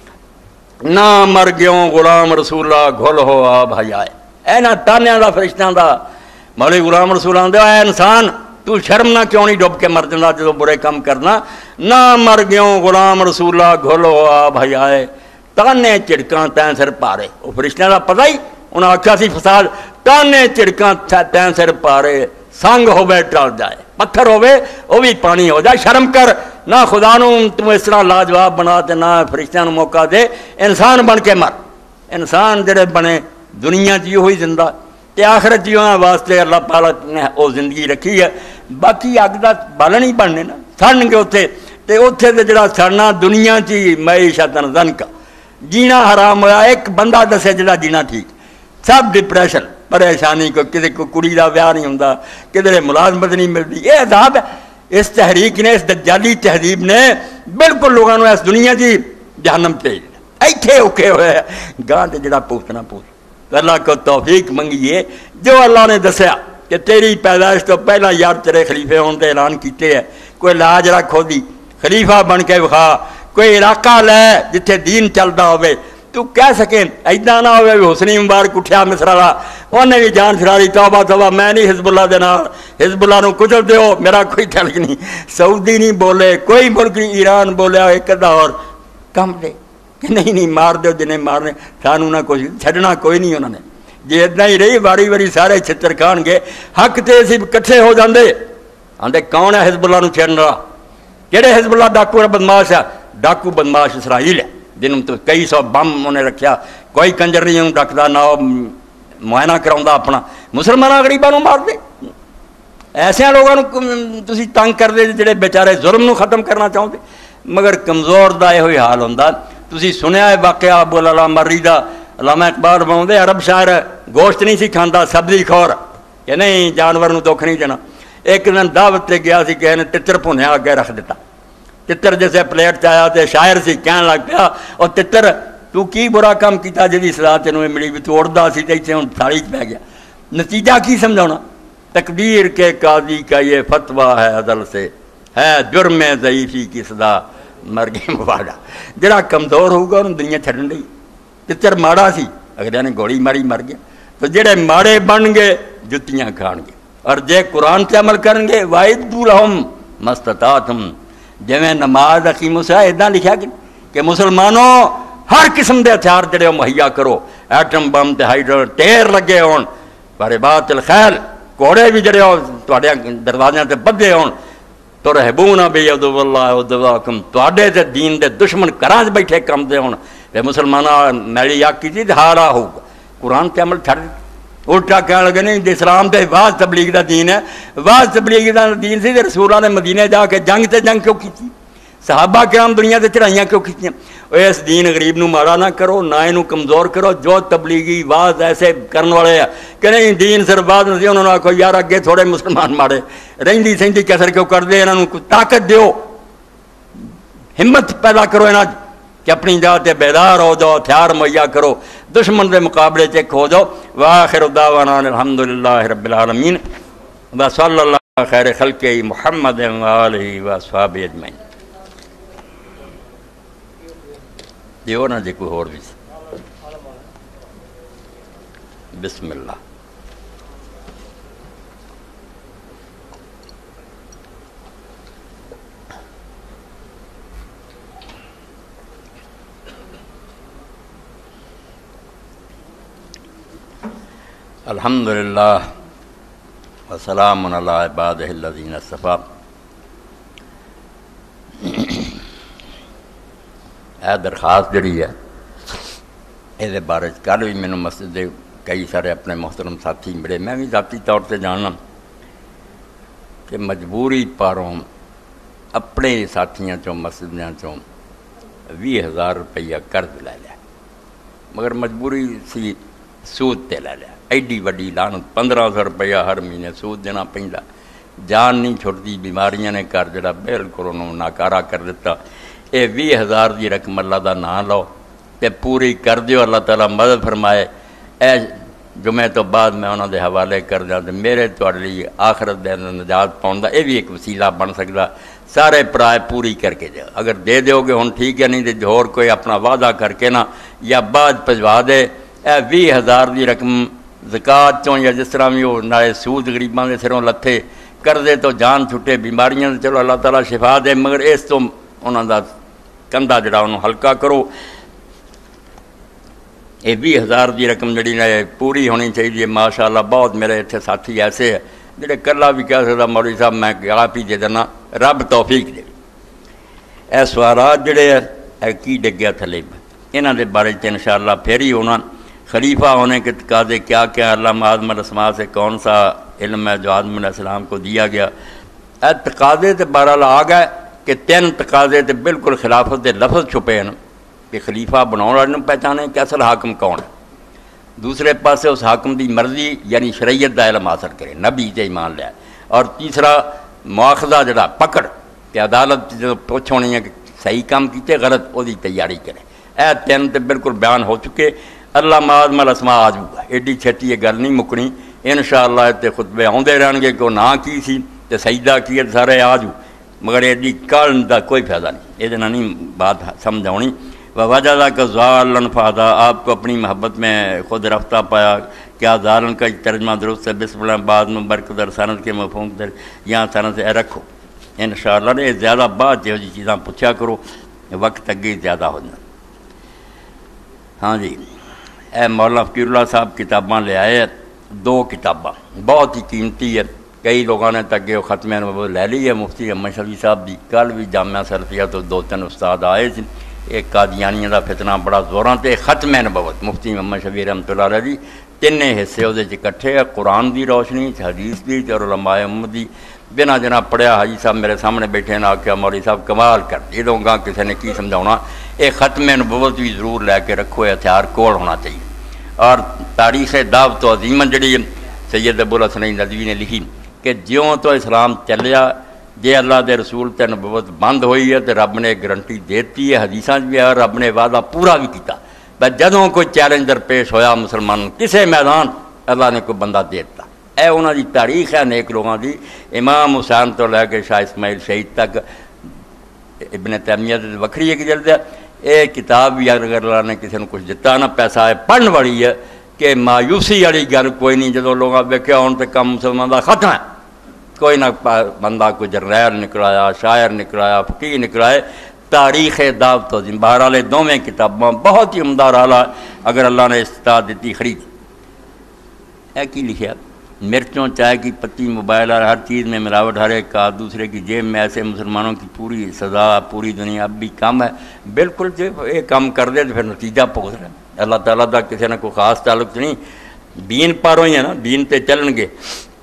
نہ مر گیوں غلام رسول اللہ گھل ہو آب حیائے، اے نہ تانیاں دا فرشتاں دا مولوی غلام رسول اللہ دے اے انسان تو شرم نہ کیوں نہیں ڈوب کے مر جانا جو برے کام کرنا، نہ مر گیوں غلام رسول اللہ گھل ہو آب حیائے، تانے چڑکاں تین سر پارے، وہ فرشتاں دا پتہ ہی انہاں آکھا سی فساد، تانے چڑکاں تین سر پارے، سنگ ہوئے ٹل جائے، پتھر ہوئے وہ بھی پانی ہو جائے، شرم کر نہ خدا نو تم اس طرح لاجواب بنا دے نہ فرشتیاں نو موقع دے، انسان بن کے مر، انسان جڑے بنے دنیا جی ہوئی زندہ تے آخرت جی ہونا واسطے اللہ پاک نے وہ زندگی رکھی ہے، باقی اگ دا بالن ہی بننے نا سڑن گے اتنے، تے اتنے تے جڑا سڑنا دنیا چی معیشت زن کا جینا حرام ہویا، ایک بندہ دسے جڑا جینا ٹھیک، سب ڈپریشن پریشانی کو کسی کو کڑی دا ویاہ نہیں ہوندہ، کدھر ملازمت نہیں ملتی، یہ عذاب ہے۔ اس تحریک نے اس دجالی تہذیب نے بالکل لوگوں نے اس دنیا کی جہنم بھیج دیا، ایتھے اوکے ہوئے گاں تے جڑا پوچھنا پوچھ، اللہ کو توفیق منگیے جو اللہ نے دسیا کہ تیری پیدائش تو پہلا یار تیرے خلیفے ہونے دے اعلان کیتے ہیں، کوئی لاج رکھ ہو دی خلیفہ بن کے بخا، کوئی علاقہ لے جتھے دین چلتا ہوئے، تو کہہ سکیں ایدہ نہ ہوئے بھی حسنی مبارک اٹھیا مصر اللہ انہیں بھی جان چھڑاری توبہ توبہ میں نہیں حزب اللہ دے نال، حزب اللہ نو کچل دیو میرا کوئی تعلق نہیں، سعودی نہیں بولے کوئی ملک نہیں، ایران بولے ایک ادا اور کم دے کہ نہیں مار دیو جنہیں مارنے، سانو نہ کوئی چھڑنا کوئی نہیں انہوں نے، جی اتنا ہی رہی باری باری سارے چھتر کھان گے حق تے سی کٹھے ہو جاندے، آندے کون ہے حزب اللہ نو چھڑن رہا، کیڑے حزب اللہ ڈاکو بدماش ہے، ڈاکو بدماش اسرائیل ہے جنہوں تو کئی سو بم انہیں رکھیا، کوئی کنجر نہیں ڈکتا نہ معائنہ کراؤں اپنا، مسلمانہ غریبانوں مار دے، ایسے لوگوں تسی تنگ کر دے جڑے بیچارے ظلم نو ختم کرنا چاہتے، مگر کمزور دا یہ ہوئی حال ہوندہ، تسی سنیا ہے واقعہ ابو العلا مری دا، علامہ اقبال بہندے عرب شاعر گوشت نہیں سی کھاندا سبزی خور کہ نہیں جانور نو دکھ نہیں دینا، ایک دن دعوت تے گیا سی کہ تتر بھنیا اگے رکھ دیتا، تتر جیسے پلیٹ چاہیا تے شاعر سی کہن لگ پیا اور تتر تو کی برا کام کیتا جدی صدا تینوں ملی بھی تو اڑدا سی تے ایتھے ہن تھالی چ پہ گیا، نتیجہ کی سمجھانا، تقدیر کے قاضی کا یہ فتویٰ ہے عدل سے، ہے جرم ضعیفی کی صدا مرگے مواڈا، جڑا کمزور ہوگا انہوں دنیا چھڑن دی، تتر ماڑا سی اگلے نے گوڑی ماری مر گیا، تو جڑے ماڑے بن گے جتیاں کھان گے، اور جے قرآن تے عمل کرن گے وَإِدُّ لَهُمْ مَسْتَطَعْتُمْ، جویں نماز عقیم سے ادھا لکھا کہ مسلمانوں ہر قسم دے ہتھیار جڑے مہیا کرو، ایٹم بم تے ہائیڈرو ٹیر لگے ہون، ورباط الخیل کوڑے بھی جڑے تواڈے دروازیاں تے بدھے ہون، ترہبون بعدو اللہ عدواکم، تواڈے تے دین دے دشمن گھراں وچ بیٹھے کم دے ہون، تے مسلماناں میری آکی جی ہارا ہوگا، قرآن تے عمل چھڑ الٹا کہنے لگے نہیں اسلام تے واز تبلیغ دا دین ہے، واز تبلیغ دا دین سی تے رسول اللہ نے مدینے جا کے جنگ تے جنگ کیوں کیتی، صحابہ کرام دنیا تے چڑھائیاں کیوں کیتیاں، اس دین غریب نو مارا نہ کرو، نہ اینو کمزور کرو، جو تبلیغی واز ایسے کرن والے ہیں کہ نہیں دین صرف واز نہیں، انہوں نے آکھو یار اگے تھوڑے مسلمان مارے رہندی سہندی کسر کیوں کر دے، انہاں نو طاقت دیو، ہمت پیدا کرو انہاں کہ اپنی جات بیدار ہو جاؤ، ہتھیار مہیا کرو، دشمن دے مقابلے چیک ہو جاؤ، وآخر دعوانا الحمدللہ رب العالمین وصلی اللہ خیر خلق محمد وآلہ وصحابہ اجمعین۔ دیو نا جی کوئی اور بھی بسم اللہ۔ الحمدللہ وسلام علی عبادہ الذین اصطفیٰ۔ یہ درخواست جڑی ہے یہ بارے کل بھی مینوں مسجد دے کئی سارے اپنے محترم ساتھی ملے، میں بھی ذاتی طور سے جاننا کہ مجبوری پاروں اپنے ساتھیاں چوں مسجدیاں چوں 20,000 روپیہ قرض لے لیا، مگر مجبوری سی سود تے لے لیا، ایڈی وڈی لعنت 1500 روپیہ ہر مہینے سود دینا پیندا، جان نہیں چھوڑتی، بیماریاں نے کر جڑا بالکل انہوں ناکارہ کر دیتا۔ یہ 20,000 دی رقم اللہ دا نام لو تے پوری کر دیو، اللہ تعالیٰ مدد فرمائے۔ اے جمعے تو بعد میں انہوں دے حوالے کر دیا، میرے تواڈے لئی آخرت دے نجات پاؤں دا یہ بھی ایک وسیلہ بن سکتا۔ سارے پرائے پوری کر کے جاؤ، اگر دے دیو گے ہن ٹھیک ہے، نہیں تے ہور کوئی اپنا وعدہ کر کے نہ یا بعد پجوا دے۔ اے 20,000 دی رقم زکوٰۃ چوں یا جس طرح بھی ہو، نالے سود غریباں دے سروں لتھے، قرضے تو جان چھٹے، بیماریاں تو چلو اللہ تعالیٰ شفا دے، مگر اس تو انہوں دا کندھا جڑا انہوں ہلکا کرو۔ یہ 20,000 دی رقم جڑی ہے پوری ہونی چاہیے۔ ماشاءاللہ بہت میرے اتنے ساتھی ایسے ہیں جڑے کلا بھی کہہ سکتا مولوی صاحب میں آپ ہی دے دینا، رب توفیق دے۔ اے سوالات جڑے ہے کی ڈگیا تھلے انہاں دے بارے انشاءاللہ پھر ہی ہونا۔ خلیفہ ہونے کے تقاضے کیا کیا، علامہ آدم علیہ السلام سے کون سا علم ہے جو آدم علیہ السلام کو دیا گیا۔ اے تقاضے تے بہرحال آ گئے کہ 3 تقاضے تے بالکل خلافت دے لفظ چھپے ہیں کہ خلیفہ بناؤ والے پہچانے کہ اصل حاکم کون ہے، دوسرے پاسے اس حاکم دی مرضی یعنی شریعت دا علم حاصل کرے، نبی تے ایمان لے، اور تیسرا مواخذہ جڑا پکڑ کہ عدالت جو پوچھ ہونی ہے کہ صحیح کام کیتے غلط وہ دی تیاری کرے۔ اے 3 تے بالکل بیان ہو چکے۔ اللہ آدم علیہ السلام آ جائے گا، ایڈی چھٹی یہ گل نہیں مکنی، انشاءاللہ تے خطبے آندے رہن گے کہ وہ نہ کی سی تے سجدہ کیے سارے آ جاؤ، مگر ایڈی کال دا کوئی فائدہ نہیں، یہ نہیں بات سمجھ آنی۔ وجہ کا ضالن فہدا، آپ کو اپنی محبت میں خود رفتہ پایا۔ کیا ضالن کا ترجمہ درست ہے؟ بسم اللہ بعد میں برکت در سند کے مفہوم در یہاں سند سے رکھو انشاءاللہ نے زیادہ بات جو چیزاں پوچھا کرو، وقت اگے زیادہ ہو جائے۔ ہاں جی، اے مولانا فقیر اللہ صاحب کتاباں لے آئے، 2 کتاباں بہت ہی قیمتی ہے، کئی لوگوں نے تک وہ ختم نبوت لے لی ہے۔ مفتی احمد شفیع صاحب دی کل بھی جامعہ سلفیہ تو 2-3 استاد آئے تھے، ایک قادیانیہ دا فتنہ بڑا زوراں تے ختم نبوت مفتی محمد شفیع رحمۃ اللہ علیہ دی 3 حصے وہ اکٹھے ہے، قرآن دی روشنی، حدیث دی اور علماء امت دی۔ بنا جناب پڑھیا حاجی صاحب میرے سامنے بیٹھے نے آکھیا مولوی صاحب کمال کر یہ دوں گا، کسی نے کی سمجھاؤنا، یہ ختم نبوت بھی ضرور لے کے رکھو، ہتھیار کول ہونا چاہیے۔ اور تاریخ دعوت و عظیمت جڑی سید ابوالحسن ندوی نے لکھی کہ جیوں تو اسلام چلیا، جے اللہ دے رسول تے نبوت بند ہوئی ہے تو رب نے گارنٹی دیتی ہے، حدیثاں بھی ہے، رب نے وعدہ پورا بھی کیتا۔ بس جدوں کوئی چیلنج درپیش ہویا مسلمان کسے میدان، اللہ نے کوئی بندہ دیتا۔ اے انہاں دی تاریخ ہے نیک لوگاں دی، امام حسین تو لے کے شاہ اسماعیل شہید تک، ابن تیمیہ دی وکھری ایک جلد ہے۔ اے کتاب بھی اگر اللہ نے کسی نے کچھ دیتا نہ پیسہ ہے پڑھن والی ہے کہ مایوسی والی گل کوئی نہیں، جدوں لوگاں ویکھیا ہن تے کم مسلمان دا ختم ہے، کوئی نہ بندہ کوئی جرنیل نکلایا، شاعر نکلایا، فقیہ نکلائے، تاریخ دعوت و عظیم۔ بہرحال دونوں کتاباں بہت ہی عمدہ رالا، اگر اللہ نے استطاعت دیتی خرید۔ اے کی لکھیا؟ مرچوں چائے کی پتی موبائل اور ہر چیز میں ملاوٹ، ہر ایک کا دوسرے کی جیب میں، ایسے مسلمانوں کی پوری سزا پوری دنیا اب بھی کم ہے۔ بالکل جب یہ کام کر دے تو پھر نتیجہ بھگت رہے۔ اللہ تعالیٰ دا کسی نے کوئی خاص تعلق نہیں، دین پاروں ہی ہے نا، دین تے چلن گے۔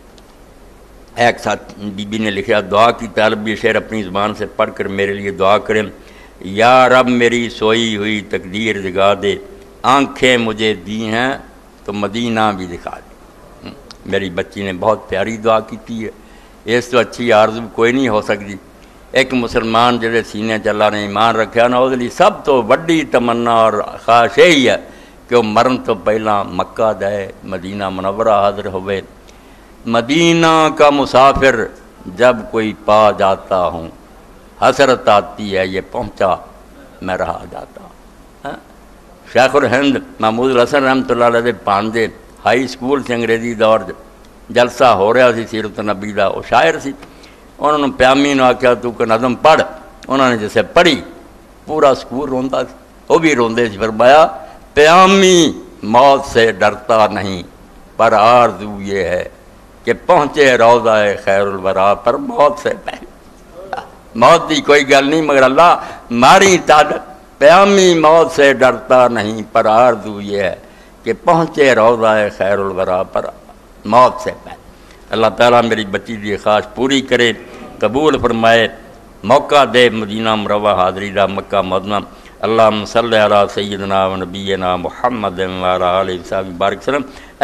ایک ساتھ بی بی نے لکھا، دعا کی طالب یہ شعر اپنی زبان سے پڑھ کر میرے لیے دعا کریں۔ یا رب میری سوئی ہوئی تقدیر جگا دے، آنکھیں مجھے دی ہیں تو مدینہ بھی دکھا دے۔ میری بچی نے بہت پیاری دعا کی ہے، اس تو اچھی آرزو کوئی نہیں ہو سکتی۔ ایک مسلمان جڑے سینے چ اللہ نے ایمان رکھا نا، وہ سب تو وڈی تمنا اور خواہش یہی ہے کہ وہ مرن تو پہلا مکہ جائے، مدینہ منورہ حاضر ہوئے۔ مدینہ کا مسافر جب کوئی پا جاتا ہوں، حسرت آتی ہے یہ پہنچا میں رہا جاتا ہوں۔ شیخ الہند محمود الحسن رحمۃ اللہ علیہ پانجے ہائی سکول سے انگریزی دور جلسہ ہو رہا سی سیرت نبی دا، وہ شاعر سی، انہوں نے پیامی نے آخیا تو کہ نظم پڑھ، انہوں نے جیسے پڑھی پورا سکول روندا سی، وہ بھی روندے سی۔ فرمایا پیامی موت سے ڈرتا نہیں، پر آرزو یہ ہے کہ پہنچے روضہ خیر الورا پر موت سے پہلے۔ موت دی کوئی گل نہیں مگر اللہ ماری طاقت پیامی موت سے ڈرتا نہیں، پر آرزو یہ ہے کہ پہنچے روضہ خیر الورا پر موت سے پہلے۔ اللہ تعالیٰ میری بچی دی خواہش پوری کرے، قبول فرمائے، موقع دے مدینہ مروا حاضری دا مکہ مدینہ۔ اللہم صلی علی سیدنا و نبینا محمد و علی آلہ وصحبہ بارک وسلم۔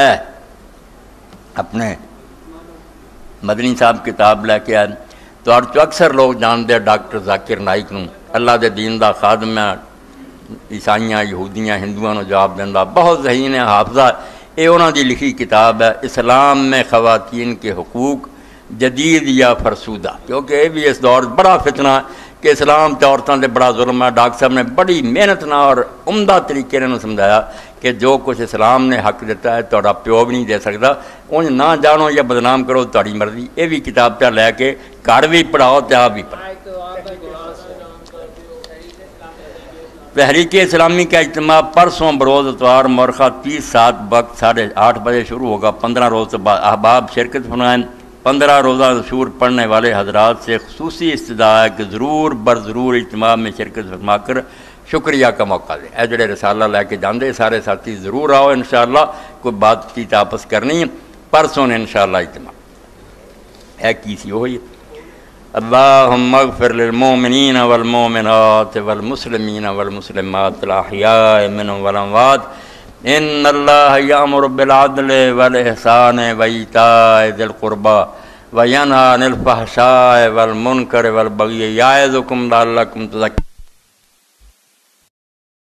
اپنے مدنی صاحب کتاب لے کے آئے تو اکثر لوگ جانتے ڈاکٹر ذاکر نائک نوں، اللہ دے دین دا خادم ہے، عیسائیاں یہودیاں ہندوؤں نوں جواب دیندا، بہت ذہین ہے، حافظہ۔ یہ انہوں دی لکھی کتاب ہے اسلام میں خواتین کے حقوق جدید یا فرسودہ، کیونکہ یہ بھی اس دور بڑا فتنہ ہے کہ اسلام تے عورتوں دے بڑا ظلم ہے۔ ڈاکٹر صاحب نے بڑی محنت نہ اور عمدہ طریقے نے سمجھایا کہ جو کچھ اسلام نے حق دیتا ہے تہاڈا پیو بھی نہیں دے سکتا، انج نہ جانو یا بدنام کرو تہاڈی مرضی۔ یہ بھی کتاب پہ لے کے گھر بھی پڑھاؤ تے آپ بھی پڑھاؤ۔ تحریک اسلامی کا اجتماع پرسوں بروز اتوار مورخہ 30/7 وقت 8:30 بجے شروع ہوگا۔ 15 روز کے بعد احباب شرکت فرمائیں۔ 15 روزہ نشور پڑھنے والے حضرات سے خصوصی استدعا ہے کہ ضرور برضرور اجتماع میں شرکت فرما کر شکریہ کا موقع دیں۔ اے جڑے رسالہ لے کے جاندے سارے ساتھی ضرور آؤ، انشاءاللہ کوئی بات چیت آپس کرنی ہے، پرسوں نے انشاءاللہ اجتماع ہے کیسی ہوئی۔ اللہم اغفر للمؤمنین والمؤمنات والمسلمین والمسلمات الاحیاء منهم والاموات ان اللہ یامر بالعدل والاحسان وایتاء ذی القربى وینہی عن الفحشاء والمنکر والبغی یعظکم لعلکم تذکرون۔